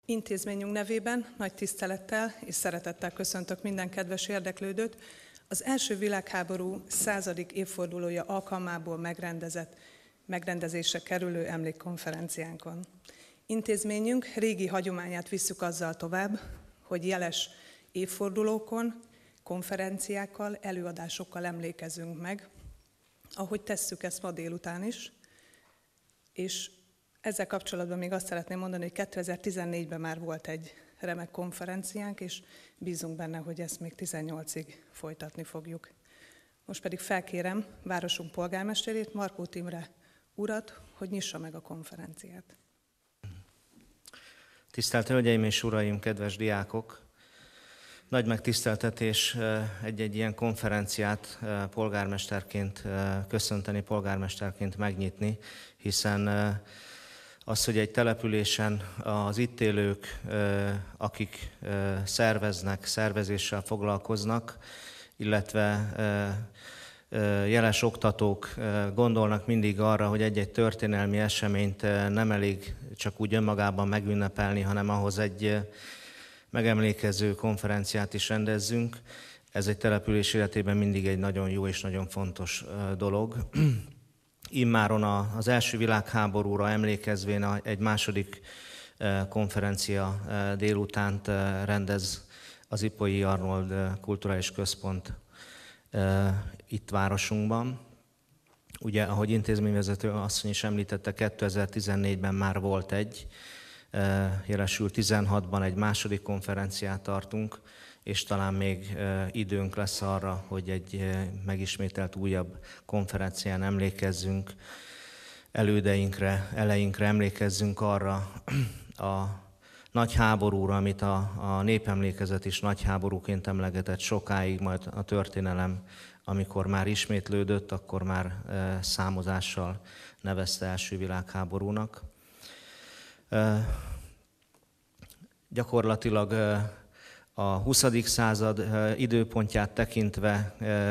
Intézményünk nevében nagy tisztelettel és szeretettel köszöntök minden kedves érdeklődőt az első világháború 100. évfordulója alkalmából megrendezésre kerülő emlékkonferenciánkon. Intézményünk régi hagyományát visszük azzal tovább, hogy jeles évfordulókon, konferenciákkal, előadásokkal emlékezünk meg, ahogy tesszük ezt ma délután is, és ezzel kapcsolatban még azt szeretném mondani, hogy 2014-ben már volt egy remek konferenciánk, és bízunk benne, hogy ezt még 18-ig folytatni fogjuk. Most pedig felkérem városunk polgármesterét, Markót Imre urat, hogy nyissa meg a konferenciát. Tisztelt Hölgyeim és Uraim, kedves diákok! Nagy megtiszteltetés egy-egy ilyen konferenciát polgármesterként köszönteni, polgármesterként megnyitni, hiszen az, hogy egy településen az itt élők, akik szervezéssel foglalkoznak, illetve jeles oktatók gondolnak mindig arra, hogy egy-egy történelmi eseményt nem elég csak úgy önmagában megünnepelni, hanem ahhoz egy megemlékező konferenciát is rendezzünk. Ez egy település életében mindig egy nagyon jó és nagyon fontos dolog. Immáron az első világháborúra emlékezvén egy második konferencia délutánt rendez az Ipoly Arnold Kulturális Központ itt városunkban. Ugye, ahogy intézményvezető asszony is említette, 2014-ben már volt egy, jelesül 16-ban egy második konferenciát tartunk, és talán még időnk lesz arra, hogy egy megismételt újabb konferencián emlékezzünk elődeinkre, eleinkre, emlékezzünk arra a nagy háborúra, amit a népemlékezet is nagy háborúként emlegetett sokáig, majd a történelem, amikor már ismétlődött, akkor már számozással nevezte első világháborúnak. Gyakorlatilag a 20. század időpontját tekintve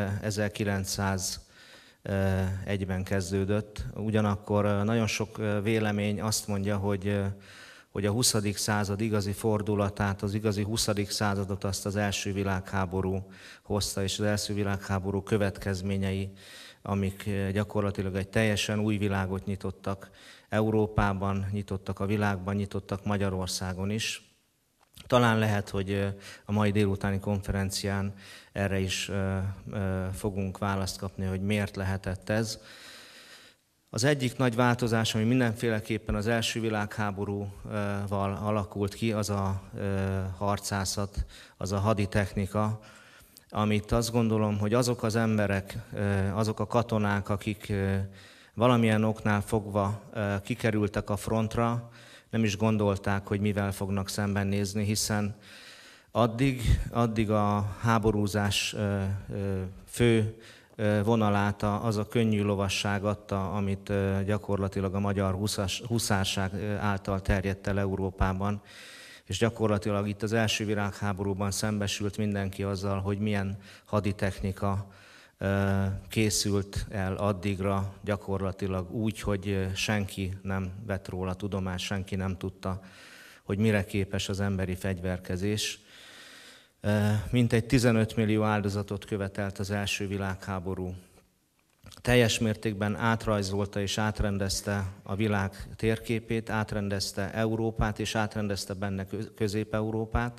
1901-ben kezdődött. Ugyanakkor nagyon sok vélemény azt mondja, hogy a 20. század igazi fordulatát, az igazi 20. századot azt az első világháború hozta, és az első világháború következményei, amik gyakorlatilag egy teljesen új világot nyitottak Európában, nyitottak a világban, nyitottak Magyarországon is. Talán lehet, hogy a mai délutáni konferencián erre is fogunk választ kapni, hogy miért lehetett ez. Az egyik nagy változás, ami mindenféleképpen az első világháborúval alakult ki, az a harcászat, az a haditechnika, amit azt gondolom, hogy azok az emberek, azok a katonák, akik valamilyen oknál fogva kikerültek a frontra, nem is gondolták, hogy mivel fognak szembenézni, hiszen addig a háborúzás fő vonalát az a könnyű lovasság adta, amit gyakorlatilag a magyar huszárság által terjedt el Európában, és gyakorlatilag itt az első világháborúban szembesült mindenki azzal, hogy milyen haditechnika készült el addigra, gyakorlatilag úgy, hogy senki nem vett róla tudomást, senki nem tudta, hogy mire képes az emberi fegyverkezés. Mintegy 15 millió áldozatot követelt az első világháború. Teljes mértékben átrajzolta és átrendezte a világ térképét, átrendezte Európát és átrendezte benne Közép-Európát,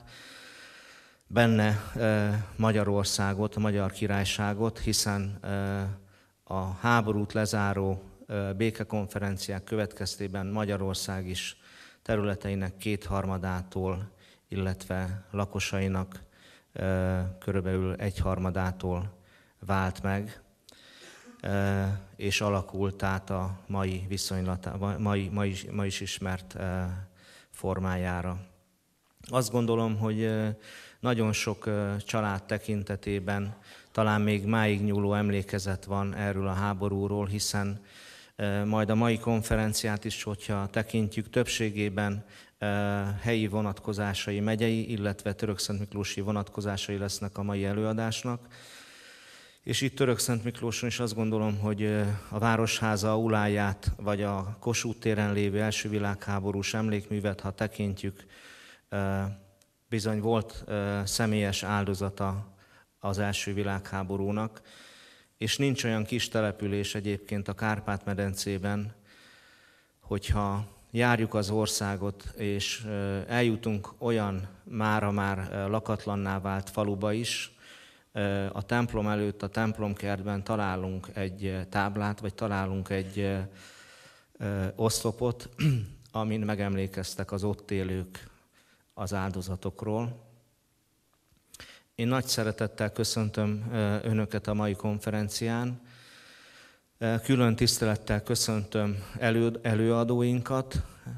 benne Magyarországot, a Magyar Királyságot, hiszen a háborút lezáró békekonferenciák következtében Magyarország is területeinek 2/3-ától, illetve lakosainak körülbelül 1/3-ától vált meg, és alakult át a mai ma is ismert formájára. Azt gondolom, hogy nagyon sok család tekintetében talán még máig nyúló emlékezet van erről a háborúról, hiszen majd a mai konferenciát is, hogyha tekintjük, többségében helyi vonatkozásai, megyei, illetve Törökszentmiklósi vonatkozásai lesznek a mai előadásnak. És itt Törökszentmiklóson is azt gondolom, hogy a Városháza auláját, vagy a Kossuth téren lévő első világháborús emlékművet, ha tekintjük, bizony volt személyes áldozata az első világháborúnak, és nincs olyan kis település egyébként a Kárpát-medencében, hogyha járjuk az országot, és eljutunk olyan mára már lakatlanná vált faluba is, a templom előtt, a templomkertben találunk egy táblát, vagy találunk egy oszlopot, amin megemlékeztek az ott élők az áldozatokról. Én nagy szeretettel köszöntöm Önöket a mai konferencián. Külön tisztelettel köszöntöm előadóinkat.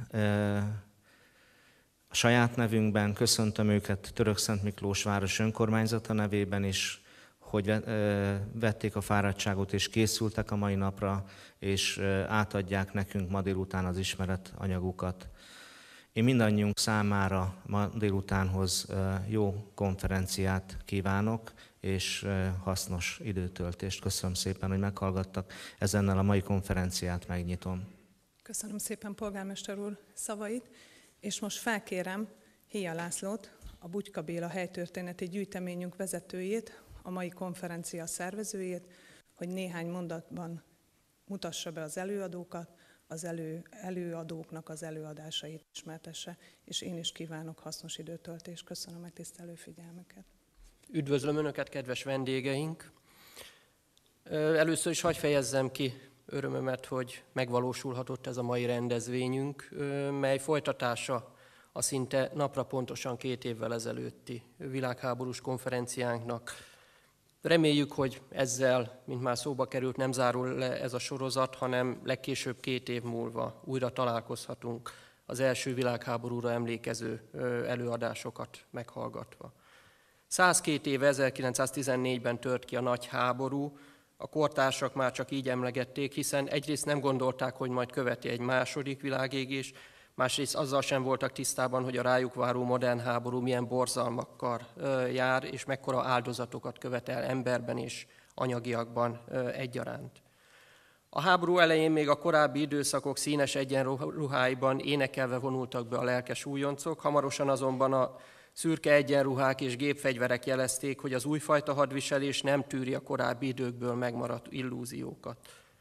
A saját nevünkben köszöntöm őket Törökszent Miklós város önkormányzata nevében is, hogy vették a fáradtságot és készültek a mai napra, és átadják nekünk ma délután az ismeretanyagukat. Én mindannyiunk számára ma délutánhoz jó konferenciát kívánok, és hasznos időtöltést. Köszönöm szépen, hogy meghallgattak. Ezennel a mai konferenciát megnyitom. Köszönöm szépen, polgármester úr, szavait, és most felkérem Hia Lászlót, a Bugyka Béla helytörténeti gyűjteményünk vezetőjét, a mai konferencia szervezőjét, hogy néhány mondatban mutassa be az előadókat, az előadóknak az előadásait ismertesse, és én is kívánok hasznos időtöltést. Köszönöm a tisztelő figyelmüket. Üdvözlöm Önöket, kedves vendégeink! Először is hadd fejezzem ki örömömet, hogy megvalósulhatott ez a mai rendezvényünk, mely folytatása a szinte napra pontosan 2 évvel ezelőtti világháborús konferenciánknak. Reméljük, hogy ezzel, mint már szóba került, nem zárul le ez a sorozat, hanem legkésőbb 2 év múlva újra találkozhatunk az első világháborúra emlékező előadásokat meghallgatva. 102 éve 1914-ben tört ki a nagy háború, a kortársak már csak így emlegették, hiszen egyrészt nem gondolták, hogy majd követi egy második világégés, másrészt azzal sem voltak tisztában, hogy a rájuk váró modern háború milyen borzalmakkal jár, és mekkora áldozatokat követel emberben és anyagiakban egyaránt. A háború elején még a korábbi időszakok színes egyenruháiban énekelve vonultak be a lelkes újoncok, hamarosan azonban a szürke egyenruhák és gépfegyverek jelezték, hogy az újfajta hadviselés nem tűri a korábbi időkből megmaradt illúziókat.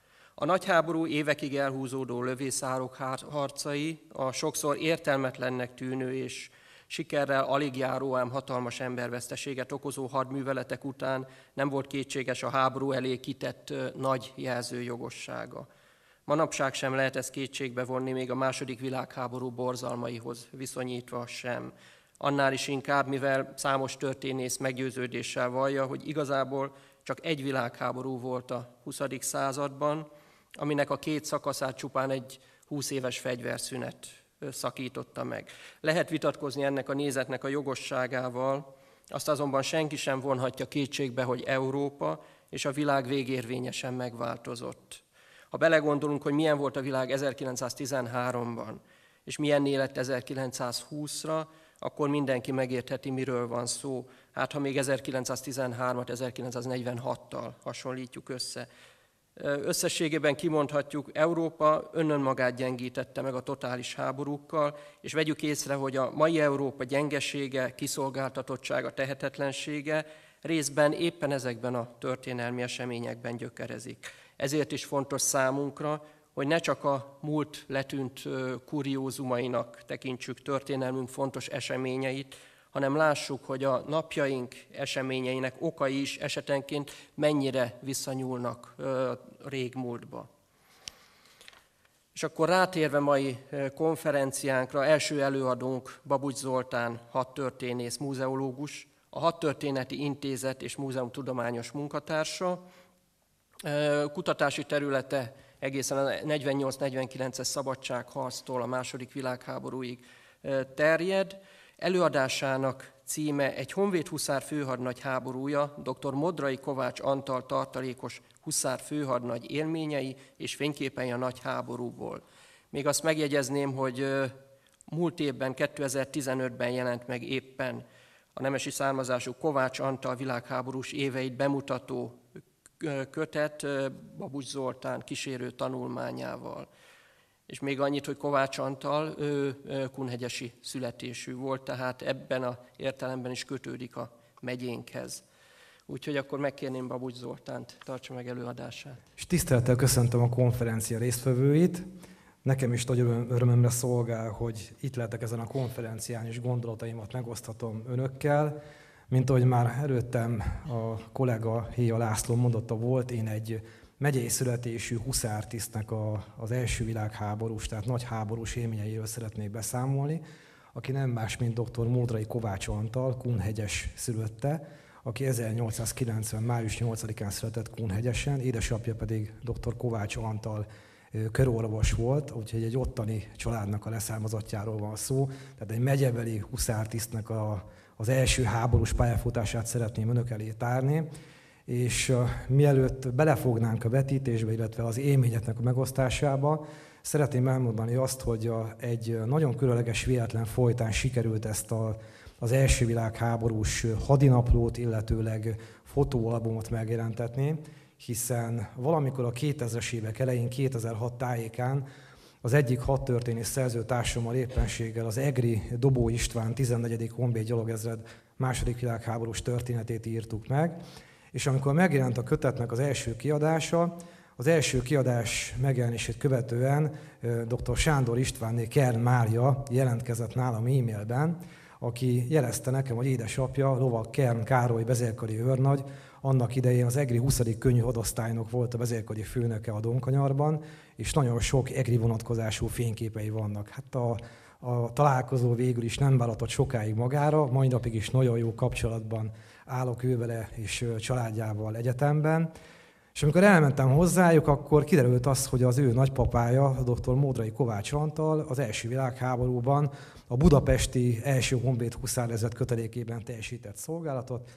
A nagy háború évekig elhúzódó lövészárok harcai, a sokszor értelmetlennek tűnő és sikerrel alig járó, ám hatalmas emberveszteséget okozó hadműveletek után nem volt kétséges a háború elé kitett nagy jelzőjogossága. Manapság sem lehet ezt kétségbe vonni, még a második világháború borzalmaihoz viszonyítva sem. Annál is inkább, mivel számos történész meggyőződéssel vallja, hogy igazából csak egy világháború volt a 20. században, aminek a 2 szakaszát csupán egy 20 éves fegyverszünet szakította meg. Lehet vitatkozni ennek a nézetnek a jogosságával, azt azonban senki sem vonhatja kétségbe, hogy Európa és a világ végérvényesen megváltozott. Ha belegondolunk, hogy milyen volt a világ 1913-ban, és milyenné lett 1920-ra, akkor mindenki megértheti, miről van szó. Hát, ha még 1913-at 1946-tal hasonlítjuk össze. Összességében kimondhatjuk, Európa önmagát gyengítette meg a totális háborúkkal, és vegyük észre, hogy a mai Európa gyengesége, kiszolgáltatottsága, tehetetlensége részben éppen ezekben a történelmi eseményekben gyökerezik. Ezért is fontos számunkra, hogy ne csak a múlt letűnt kuriózumainak tekintsük történelmünk fontos eseményeit, hanem lássuk, hogy a napjaink eseményeinek okai is esetenként mennyire visszanyúlnak régmúltba. És akkor rátérve mai konferenciánkra, első előadónk Babucs Zoltán hadtörténész, múzeológus, a Hadtörténeti Intézet és Múzeum tudományos munkatársa. Kutatási területe egészen a 48-49-es szabadságharctól a második világháborúig terjed. Előadásának címe egy honvéd huszár főhadnagy háborúja, dr. Modrai Kovács Antal tartalékos huszár főhadnagy élményei és fényképei a nagy háborúból. Még azt megjegyezném, hogy múlt évben, 2015-ben jelent meg éppen a nemesi származású Kovács Antal világháborús éveit bemutató kötet Babucs Zoltán kísérő tanulmányával. És még annyit, hogy Kovács Antal kunhegyesi születésű volt, tehát ebben az értelemben is kötődik a megyénkhez. Úgyhogy akkor megkérném Babucs Zoltánt, tartsa meg előadását. És tisztelettel köszöntöm a konferencia résztvevőit. Nekem is nagy örömömre szolgál, hogy itt lehetek ezen a konferencián, és gondolataimat megoszthatom önökkel. Mint ahogy már előttem a kollega Héja László mondotta volt, én egy megyei születésű huszártisztnek az első világháborús, tehát nagy háborús élményeiről szeretnék beszámolni, aki nem más, mint dr. Módrai Kovács Antal, Kunhegyes szülötte, aki 1890. május 8-án született Kunhegyesen, édesapja pedig dr. Kovács Antal körorvos volt, úgyhogy egy ottani családnak a leszármazottjáról van szó. Tehát egy megyebeli huszártisztnek az első háborús pályafutását szeretném önök elé tárni. És mielőtt belefognánk a vetítésbe, illetve az élményeknek a megosztásába, szeretném elmondani azt, hogy egy nagyon különleges véletlen folytán sikerült ezt az első világháborús hadinaplót, illetőleg fotóalbumot megjelentetni, hiszen valamikor a 2000-es évek elején, 2006 tájékán az egyik hadtörténész szerzőtársammal éppenséggel az egri Dobó István 14. honvéd gyalogezred II. Világháborús történetét írtuk meg, és amikor megjelent a kötetnek az első kiadása, az első kiadás megjelenését követően dr. Sándor Istvánné Kern Mária jelentkezett nálam e-mailben, aki jelezte nekem, hogy édesapja, lovag Kern Károly vezérkari őrnagy, annak idején az egri 20. könnyű hadosztálynak volt a vezérkari főnöke a Donkanyarban, és nagyon sok egri vonatkozású fényképei vannak. Hát a találkozó végül is nem vállalatott sokáig magára, mai napig is nagyon jó kapcsolatban állok ővele és családjával egyetemben. És amikor elmentem hozzájuk, akkor kiderült az, hogy az ő nagypapája, a dr. Módrai Kovács Antal az első világháborúban a budapesti első honvéd huszárezred kötelékében teljesített szolgálatot,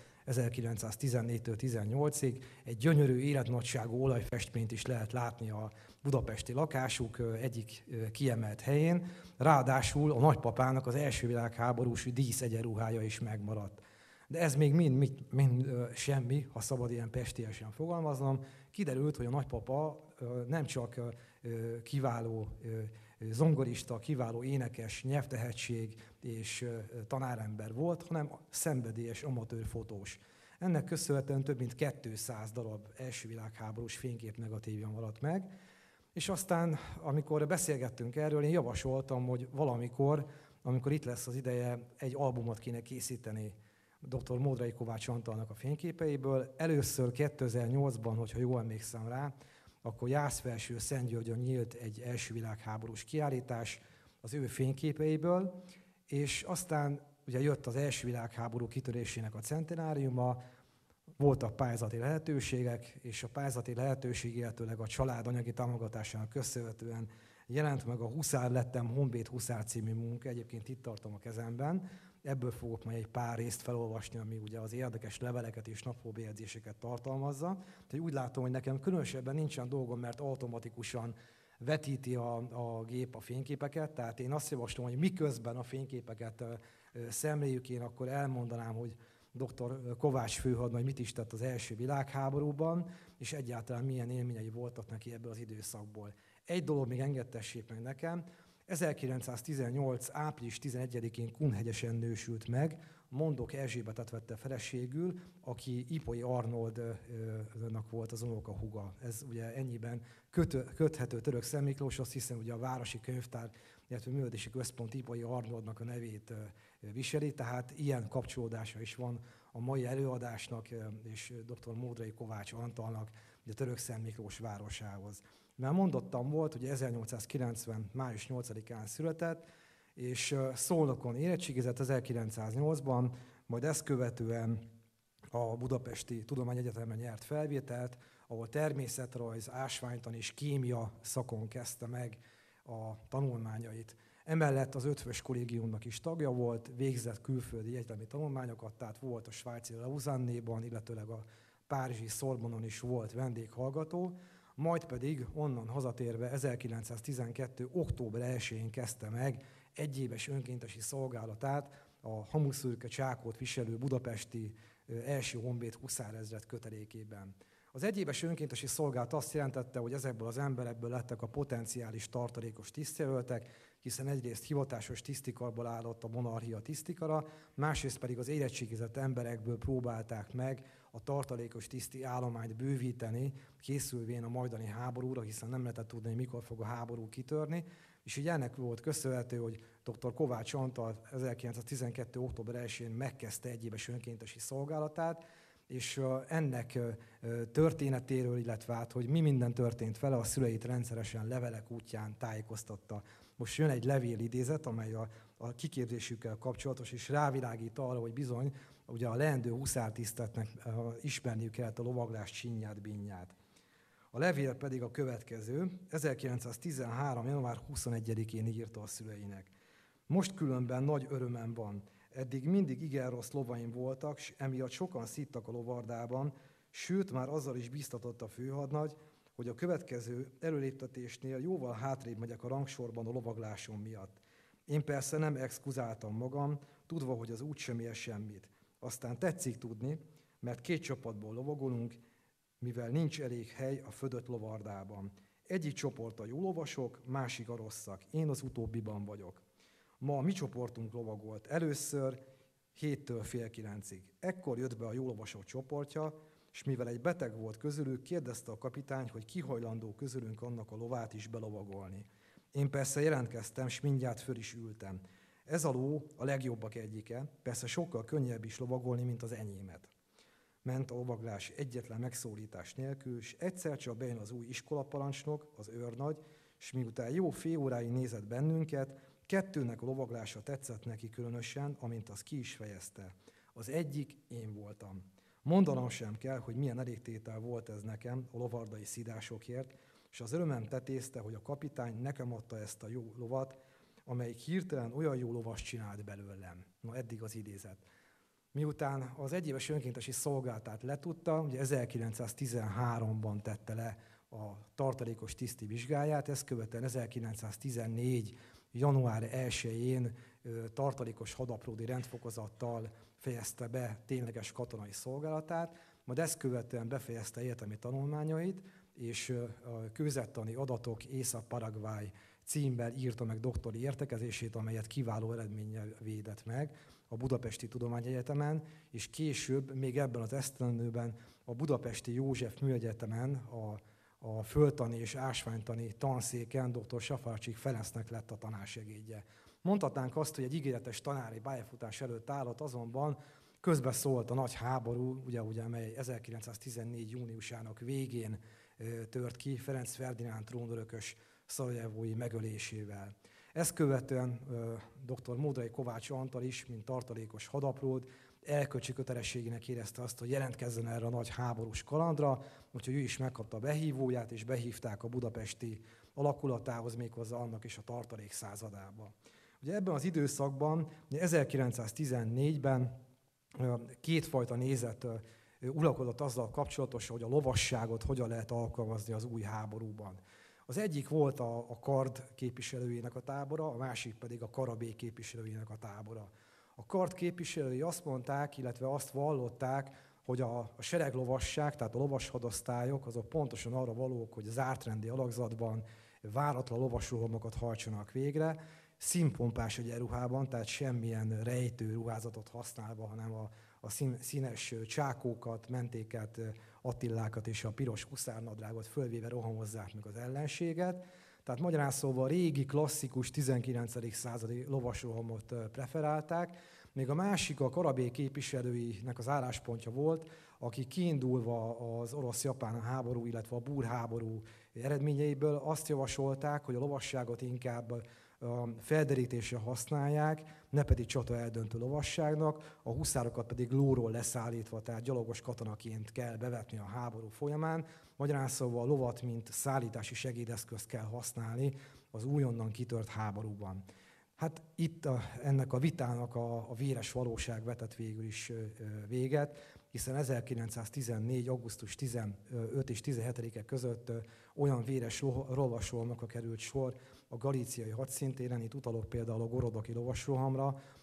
1914-től 18-ig. Egy gyönyörű életnagyságú olajfestményt is lehet látni a budapesti lakásuk egyik kiemelt helyén. Ráadásul a nagypapának az első világháborús díszegyenruhája is megmaradt. De ez még mind semmi, ha szabad ilyen pestiesen fogalmaznom. Kiderült, hogy a nagypapa nem csak kiváló zongorista, kiváló énekes, nyelvtehetség és tanárember volt, hanem szenvedélyes amatőr fotós. Ennek köszönhetően több mint 200 darab első világháborús fénykép negatívja maradt meg, és aztán, amikor beszélgettünk erről, én javasoltam, hogy valamikor, amikor itt lesz az ideje, egy albumot kéne készíteni dr. Módrai Kovács Antalnak a fényképeiből. Először 2008-ban, hogyha jól emlékszem rá, akkor Jászfelső Szentgyörgyön nyílt egy első világháborús kiállítás az ő fényképeiből, és aztán ugye jött az első világháború kitörésének a centenáriuma, voltak pályázati lehetőségek, és a pályázati lehetőség, illetőleg a család anyagi támogatásának köszönhetően jelent meg a Huszár lettem Honvéd Huszár című munka, egyébként itt tartom a kezemben. Ebből fogok majd egy pár részt felolvasni, ami ugye az érdekes leveleket és naplóbejegyzéseket tartalmazza. Tehát úgy látom, hogy nekem különösebben nincsen dolgom, mert automatikusan vetíti a gép a fényképeket. Tehát én azt javaslom, hogy miközben a fényképeket szemléljük, én akkor elmondanám, hogy dr. Kovács főhadnagy mit is tett az első világháborúban, és egyáltalán milyen élményei voltak neki ebből az időszakból. Egy dolog még engedtessék meg nekem, 1918. április 11-én Kunhegyesen nősült meg, Mondok Erzsébetet vette feleségül, aki Ipolyi Arnoldnak volt az unokahúga. Ez ugye ennyiben köthető Török Szent Miklóshoz, hiszen ugye a Városi Könyvtár, illetve Művelődési Központ Ipolyi Arnoldnak a nevét viseli, tehát ilyen kapcsolódása is van a mai előadásnak és dr. Módrai Kovács Antalnak a Török Szent Miklós városához. Már mondottam volt, hogy 1890. május 8-án született, és Szolnokon érettségizett 1908-ban, majd ezt követően a Budapesti Tudományegyetemen nyert felvételt, ahol természetrajz, ásványtan és kémia szakon kezdte meg a tanulmányait. Emellett az Ötvös Kollégiumnak is tagja volt, végzett külföldi egyetemi tanulmányokat, tehát volt a svájci Lausanne-ban, illetőleg a párizsi Sorbonon is volt vendéghallgató, majd pedig onnan hazatérve 1912. október 1-én kezdte meg egyéves önkéntesi szolgálatát a hamuszürke csákót viselő budapesti első honvéd huszárezred kötelékében. Az egyéves önkéntesi szolgálat azt jelentette, hogy ezekből az emberekből lettek a potenciális tartalékos tisztjelöltek, hiszen egyrészt hivatásos tisztikarból állott a monarchia tisztikara, másrészt pedig az érettségizett emberekből próbálták meg a tartalékos tiszti állományt bővíteni, készülvén a majdani háborúra, hiszen nem lehetett tudni, hogy mikor fog a háború kitörni, és így ennek volt köszönhető, hogy dr. Kovács Antal 1912. október 1-én megkezdte egyéves önkéntesi szolgálatát, és ennek történetéről, illetve hát, hogy mi minden történt vele, a szüleit rendszeresen levelek útján tájékoztatta. Most jön egy levélidézet, amely a kiképzésükkel kapcsolatos, és rávilágít arra, hogy bizony, ugye a leendő huszártisztetnek ismerniük kellett a lovaglás csinyát, bínyát. A levél pedig a következő, 1913. január 21-én írta a szüleinek. Most különben nagy örömem van. Eddig mindig igen rossz lovaim voltak, s emiatt sokan szittak a lovardában, sőt már azzal is bíztatott a főhadnagy, hogy a következő előléptetésnél jóval hátrébb megyek a rangsorban a lovaglásom miatt. Én persze nem exkuzáltam magam, tudva, hogy az úgysem ér semmit. Aztán tetszik tudni, mert 2 csapatból lovagolunk, mivel nincs elég hely a födött lovardában. Egyik csoport a jó lovasok, másik a rosszak. Én az utóbbiban vagyok. Ma a mi csoportunk lovagolt először 7-től fél 9-ig. Ekkor jött be a jó lovasok csoportja, és mivel egy beteg volt közülük, kérdezte a kapitány, hogy ki hajlandó közülünk annak a lovát is belovagolni. Én persze jelentkeztem, és mindjárt föl is ültem. Ez a ló a legjobbak egyike, persze sokkal könnyebb is lovagolni, mint az enyémet. Ment a lovaglás egyetlen megszólítás nélkül, és egyszer csak bejön az új iskolaparancsnok, az őrnagy, és miután jó fél óráig nézett bennünket, 2-nek a lovaglása tetszett neki különösen, amint az ki is fejezte. Az egyik én voltam. Mondanom sem kell, hogy milyen elégtétel volt ez nekem a lovardai szidásokért, és az örömem tetézte, hogy a kapitány nekem adta ezt a jó lovat, amelyik hirtelen olyan jó lovas csinált belőlem. Na, eddig az idézet. Miután az egyéves önkéntesi szolgálatát letudta, ugye 1913-ban tette le a tartalékos tiszti vizsgáját, ezt követően 1914. január 1-én tartalékos hadapródi rendfokozattal fejezte be tényleges katonai szolgálatát, majd ezt követően befejezte egyetemi tanulmányait, és a kőzettani adatok Észak-Paraguay címmel írta meg doktori értekezését, amelyet kiváló eredménnyel védett meg a Budapesti Tudományegyetemen, és később, még ebben az esztendőben a Budapesti József Műegyetemen a földtani és ásványtani tanszéken dr. Safarcsik Ferencnek lett a tanársegédje. Mondhatnánk azt, hogy egy ígéretes tanári pályafutás előtt állott, azonban közbeszólt a nagy háború, ugye, amely 1914. júniusának végén tört ki Ferenc Ferdinánd trónörökös szarajevói megölésével. Ezt követően dr. Módrai Kovács Antal is, mint tartalékos hadapród, elkölcsi kötelességének érezte azt, hogy jelentkezzen erre a nagy háborús kalandra, úgyhogy ő is megkapta a behívóját, és behívták a budapesti alakulatához, méghozzá annak is a tartalék századába. Ugye ebben az időszakban, 1914-ben kétfajta nézet uralkodott azzal kapcsolatosan, hogy a lovasságot hogyan lehet alkalmazni az új háborúban. Az egyik volt a kard képviselőjének a tábora, a másik pedig a karabély képviselőjének a tábora. A kard képviselői azt mondták, illetve azt vallották, hogy a sereglovasság, tehát a lovashadosztályok, azok pontosan arra valók, hogy zártrendi alakzatban váratlan lovasrohamokat hajtsanak végre, színpompás egyenruhában, tehát semmilyen rejtő ruházatot használva, hanem a színes csákókat, mentéket, Attilákat és a piros huszárnadrágot fölvéve rohamozzák meg az ellenséget. Tehát magyarán szóval a régi, klasszikus 19. századi lovasrohamot preferálták, még a másik a karabély képviselőinek az álláspontja volt, akik kiindulva az orosz-japán háború, illetve a búrháború eredményeiből azt javasolták, hogy a lovasságot inkább felderítésre használják, ne pedig csata eldöntő lovasságnak, a huszárokat pedig lóról leszállítva, tehát gyalogos katonaként kell bevetni a háború folyamán. Magyarán szóval a lovat, mint szállítási segédeszközt kell használni az újonnan kitört háborúban. Hát itt ennek a vitának a véres valóság vetett végül is véget, hiszen 1914. augusztus 15 és 17-e között olyan véres lovasrohamokra került sor a galíciai hadszintéren, itt utalok például a gorodoki lovasrohamra,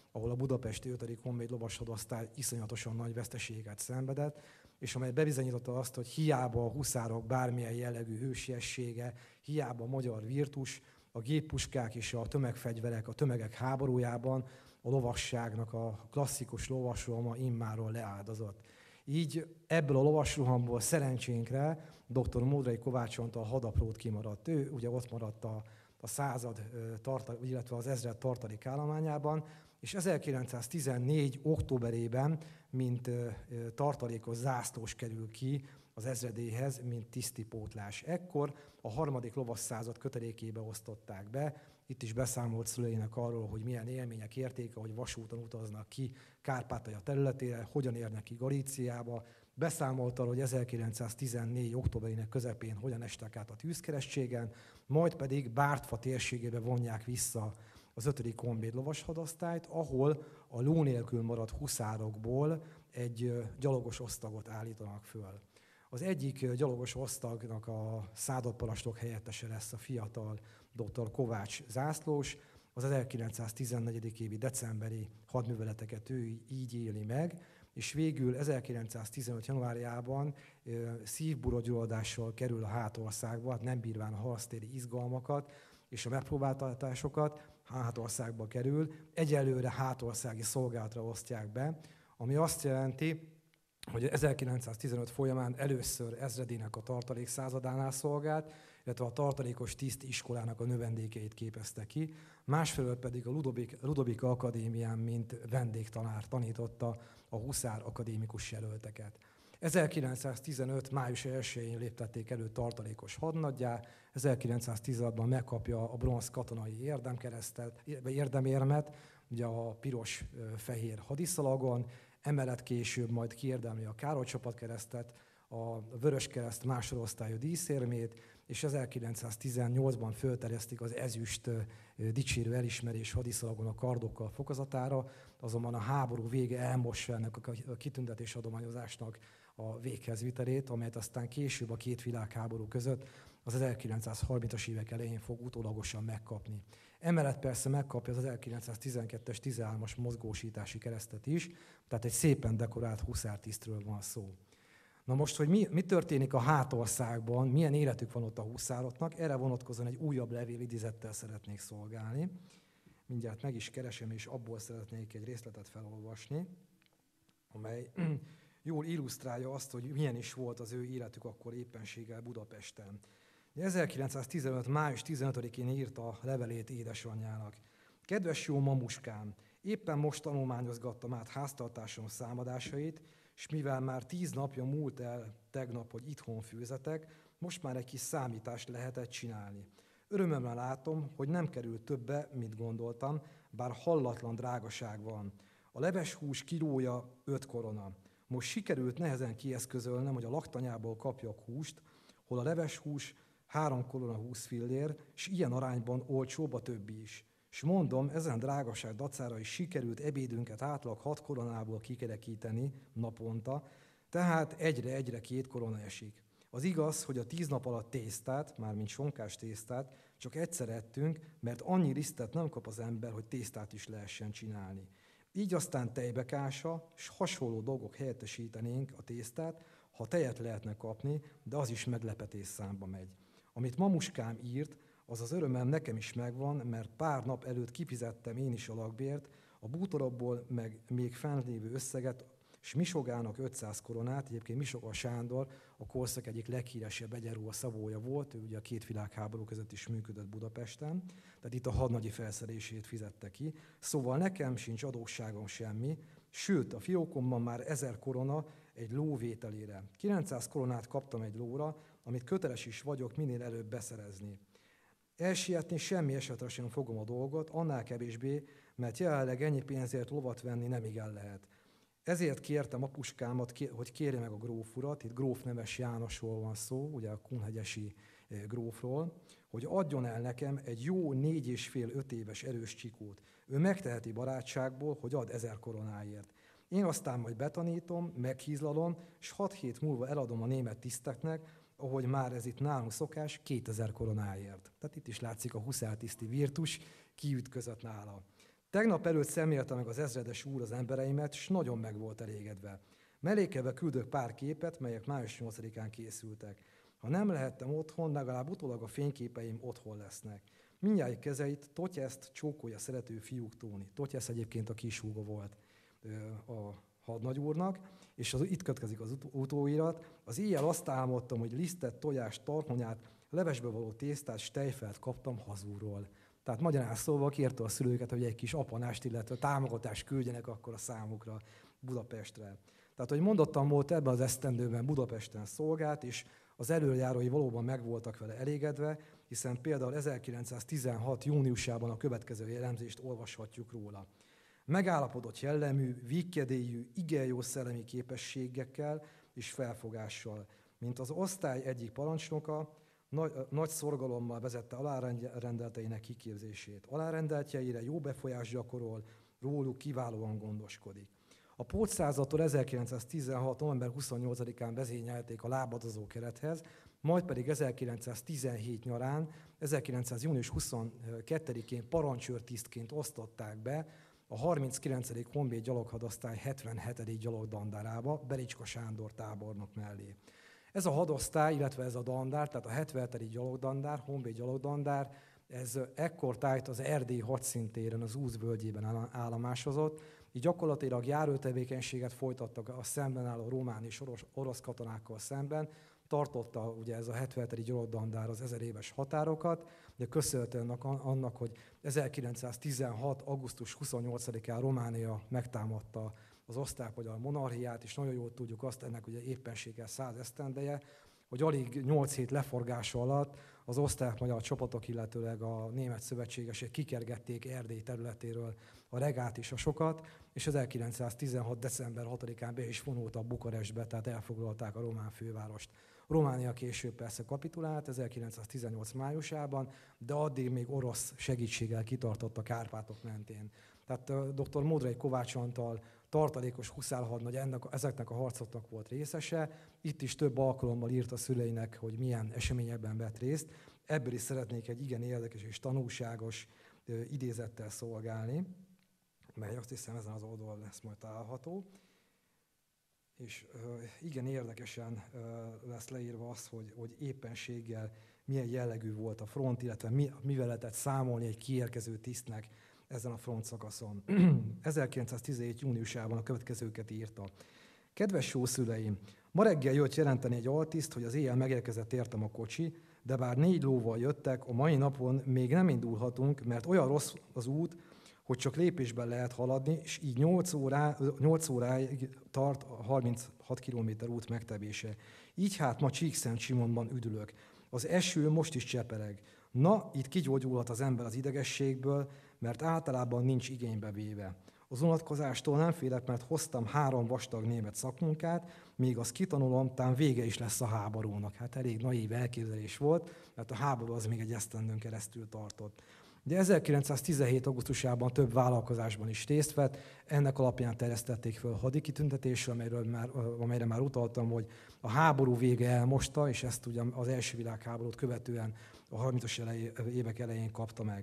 ahol a budapesti 5. honvéd lovashadosztály iszonyatosan nagy veszteséget szenvedett, és amely bebizonyította azt, hogy hiába a huszárok bármilyen jellegű hősiessége, hiába a magyar virtus, a géppuskák és a tömegfegyverek a tömegek háborújában a lovasságnak a klasszikus lovasrohama immáron leáldozott. Így ebből a lovasrohamból szerencsénkre dr. Módrai Kovács Antal hadaprót kimaradt. Ő ugye ott maradt a század, illetve az ezred tartalék állományában, és 1914. októberében, mint tartalékos zászlós kerül ki az ezredéhez, mint tisztipótlás. Ekkor a 3. lovasszázad kötelékébe osztották be. Itt is beszámolt szüleinek arról, hogy milyen élmények értéke, hogy vasúton utaznak ki Kárpátalja területére, hogyan érnek ki Galíciába. Beszámolt arról, hogy 1914. októberének közepén hogyan estek át a tűzkeresztségen, majd pedig Bártfa térségébe vonják vissza az 5. honvéd lovashadosztályt, ahol a ló nélkül maradt huszárokból egy gyalogos osztagot állítanak föl. Az egyik gyalogos osztagnak a századparancsnok helyettese lesz a fiatal dr. Kovács zászlós, az 1914. évi decemberi hadműveleteket ő így éli meg, és végül 1915. januárjában szívburogyulladással kerül a Hátországba, hát nem bírván a harctéri izgalmakat és a megpróbáltatásokat, Hátországba kerül. Egyelőre hátországi szolgálatra osztják be, ami azt jelenti, hogy 1915 folyamán először ezredének a tartalék századánál szolgált, illetve a tartalékos tiszt iskolának a növendékeit képezte ki, másfelől pedig a Ludovika Akadémián, mint vendégtanár tanította a huszár akadémikus jelölteket. 1915. május 1-én léptették elő tartalékos hadnaggyá, 1916-ban megkapja a bronz katonai érdemérmet, ugye a piros-fehér hadiszalagon, emellett később majd kiérdemli a Károly csapatkeresztet, a Vöröskereszt másodosztályú díszérmét, és 1918-ban fölterjesztik az ezüst dicsérő elismerés hadiszalagon a kardokkal fokozatára, azonban a háború vége elmossa ennek a kitüntetés adományozásnak a véghezvitelét, amelyet aztán később a két világháború között az 1930-as évek elején fog utólagosan megkapni. Emellett persze megkapja az 1912-es 13-as mozgósítási keresztet is, tehát egy szépen dekorált huszártisztről van szó. Na most, hogy mi történik a Hátországban, milyen életük van ott a huszároknak, erre vonatkozóan egy újabb levélidézettel szeretnék szolgálni. Mindjárt meg is keresem, és abból szeretnék egy részletet felolvasni, amely jól illusztrálja azt, hogy milyen is volt az ő életük akkor éppenséggel Budapesten. 1915. május 15-én írta a levelét édesanyjának. Kedves jó mamuskám, éppen most tanulmányozgattam át háztartásom számadásait, és mivel már 10 napja múlt el tegnap, hogy itthon főzetek, most már egy kis számítást lehetett csinálni. Örömömre látom, hogy nem került többe, mint gondoltam, bár hallatlan drágaság van. A leveshús kilója 5 korona. Most sikerült nehezen kieszközölnem, hogy a laktanyából kapjak húst, hol a leveshús 3 korona 20 fillér, és ilyen arányban olcsóbb a többi is. És mondom, ezen drágaság dacára is sikerült ebédünket átlag 6 koronából kikerekíteni naponta, tehát egyre 2 korona esik. Az igaz, hogy a 10 nap alatt tésztát, mármint sonkás tésztát, csak egyszer ettünk, mert annyi lisztet nem kap az ember, hogy tésztát is lehessen csinálni. Így aztán tejbekása és hasonló dolgok helyettesítenénk a tésztát, ha tejet lehetne kapni, de az is meglepetés számba megy. Amit mamuskám írt, az az örömem nekem is megvan, mert pár nap előtt kifizettem én is a lakbért, a bútorokból meg még fennlévő összeget, és Misogának 500 koronát, egyébként Misoga Sándor, a korszak egyik leghíresebb egyenruha a Szabója volt, ő ugye a két világháború között is működött Budapesten, tehát itt a hadnagyi felszerelését fizette ki, szóval nekem sincs adósságom semmi, sőt, a fiókomban már 1000 korona egy ló vételére. 900 koronát kaptam egy lóra, amit köteles is vagyok minél előbb beszerezni. Elsietni semmi esetre sem fogom a dolgot, annál kevésbé, mert jelenleg ennyi pénzért lovat venni nem igen lehet. Ezért kértem apuskámat, hogy kérje meg a gróf urat, itt gróf Nemes Jánosról van szó, ugye a kunhegyesi grófról, hogy adjon el nekem egy jó 4,5-5 éves erős csikót. Ő megteheti barátságból, hogy ad 1000 koronáért. Én aztán majd betanítom, meghízlalom, és 6 hét múlva eladom a német tiszteknek, ahogy már ez itt nálunk szokás, 2000 koronáért. Tehát itt is látszik a huszártiszti virtus, kiütközött nála. Tegnap előtt szemlélte meg az ezredes úr az embereimet, és nagyon meg volt elégedve. Mellékelve küldök pár képet, melyek május 8-án készültek. Ha nem lehettem otthon, legalább utólag a fényképeim otthon lesznek. Mindjárt kezeit Totyeszt csókolja szerető fiúk Tóni. Totyesz egyébként a kisúga volt a hadnagyúrnak, és itt következik az utóirat. Az éjjel azt álmodtam, hogy lisztet, tojást, tarhonyát, levesbe való tésztát, stejfelt kaptam hazúról. Tehát magyarán szólva kérte a szülőket, hogy egy kis apanást, illetve támogatást küldjenek akkor a számukra Budapestre. Tehát, hogy mondottam, volt ebben az esztendőben Budapesten szolgált, és az elöljárói valóban meg voltak vele elégedve, hiszen például 1916. júniusában a következő jellemzést olvashatjuk róla. Megállapodott jellemű, vígkedélyű, igen jó szellemi képességekkel és felfogással, mint az osztály egyik parancsnoka, nagy szorgalommal vezette alárendelteinek kiképzését. Alárendeltjeire jó befolyást gyakorol, róluk kiválóan gondoskodik. A pótszázattól 1916. november 28-án vezényelték a lábadozó kerethez, majd pedig 1917 nyarán, 1900. június 22-én parancsőrtisztként osztották be a 39. honvéd gyaloghadosztály 77. gyalogdandárába, Bericska Sándor tábornok mellé. Ez a hadosztály, illetve ez a dandár, tehát a 77. gyalogdandár, honvéd gyalogdandár, ez ekkortájt az Erdély hadszintéren, az Úz völgyében állomásozott, így gyakorlatilag járőrtevékenységet folytattak a szemben álló román és orosz katonákkal szemben, tartotta ugye ez a 77. gyalogdandár az 1000 éves határokat, de köszönhetően annak, hogy 1916. augusztus 28-án Románia megtámadta az osztrák-magyar monarchiát, és nagyon jól tudjuk azt, ennek ugye éppenséggel 100 esztendeje, hogy alig 8 hét leforgása alatt az osztrák-magyar csapatok, illetőleg a német szövetségesek kikergették Erdély területéről a regát és a sokat, és 1916. december 6-án be is vonultak Bukarestbe, tehát elfoglalták a román fővárost. Románia később persze kapitulált 1918 májusában, de addig még orosz segítséggel kitartott a Kárpátok mentén. Tehát dr. Modrai Kovács Antal tartalékos huszárhadnagy ezeknek a harcoknak volt részese. Itt is több alkalommal írt a szüleinek, hogy milyen eseményekben vett részt. Ebből is szeretnék egy igen érdekes és tanulságos idézettel szolgálni, mely azt hiszem ezen az oldalon lesz majd található. És igen érdekesen lesz leírva az, hogy éppenséggel milyen jellegű volt a front, illetve mivel lehetett számolni egy kiérkező tisztnek ezen a front szakaszon. 1917. júniusában a következőket írta. Kedves jószüleim, ma reggel jött jelenteni egy altiszt, hogy az éjjel megérkezett értem a kocsi, de bár 4 lóval jöttek, a mai napon még nem indulhatunk, mert olyan rossz az út, hogy csak lépésben lehet haladni, és így 8 óráig tart a 36 km út megtebése. Így hát ma Csíkszent-Simonban üdülök. Az eső most is csepereg. Na, itt kigyógyulhat az ember az idegességből, mert általában nincs igénybe véve. Az unatkozástól nem félek, mert hoztam 3 vastag német szakmunkát, még azt kitanulom, tán vége is lesz a háborúnak. Hát elég naív elképzelés volt, mert a háború az még egy esztendőn keresztül tartott. De 1917. augusztusában több vállalkozásban is részt vett, ennek alapján terjesztették föl hadikitüntetésre, amelyre már utaltam, hogy a háború vége elmosta, és ezt ugye az első világháborút követően a 30-as évek elején kapta meg.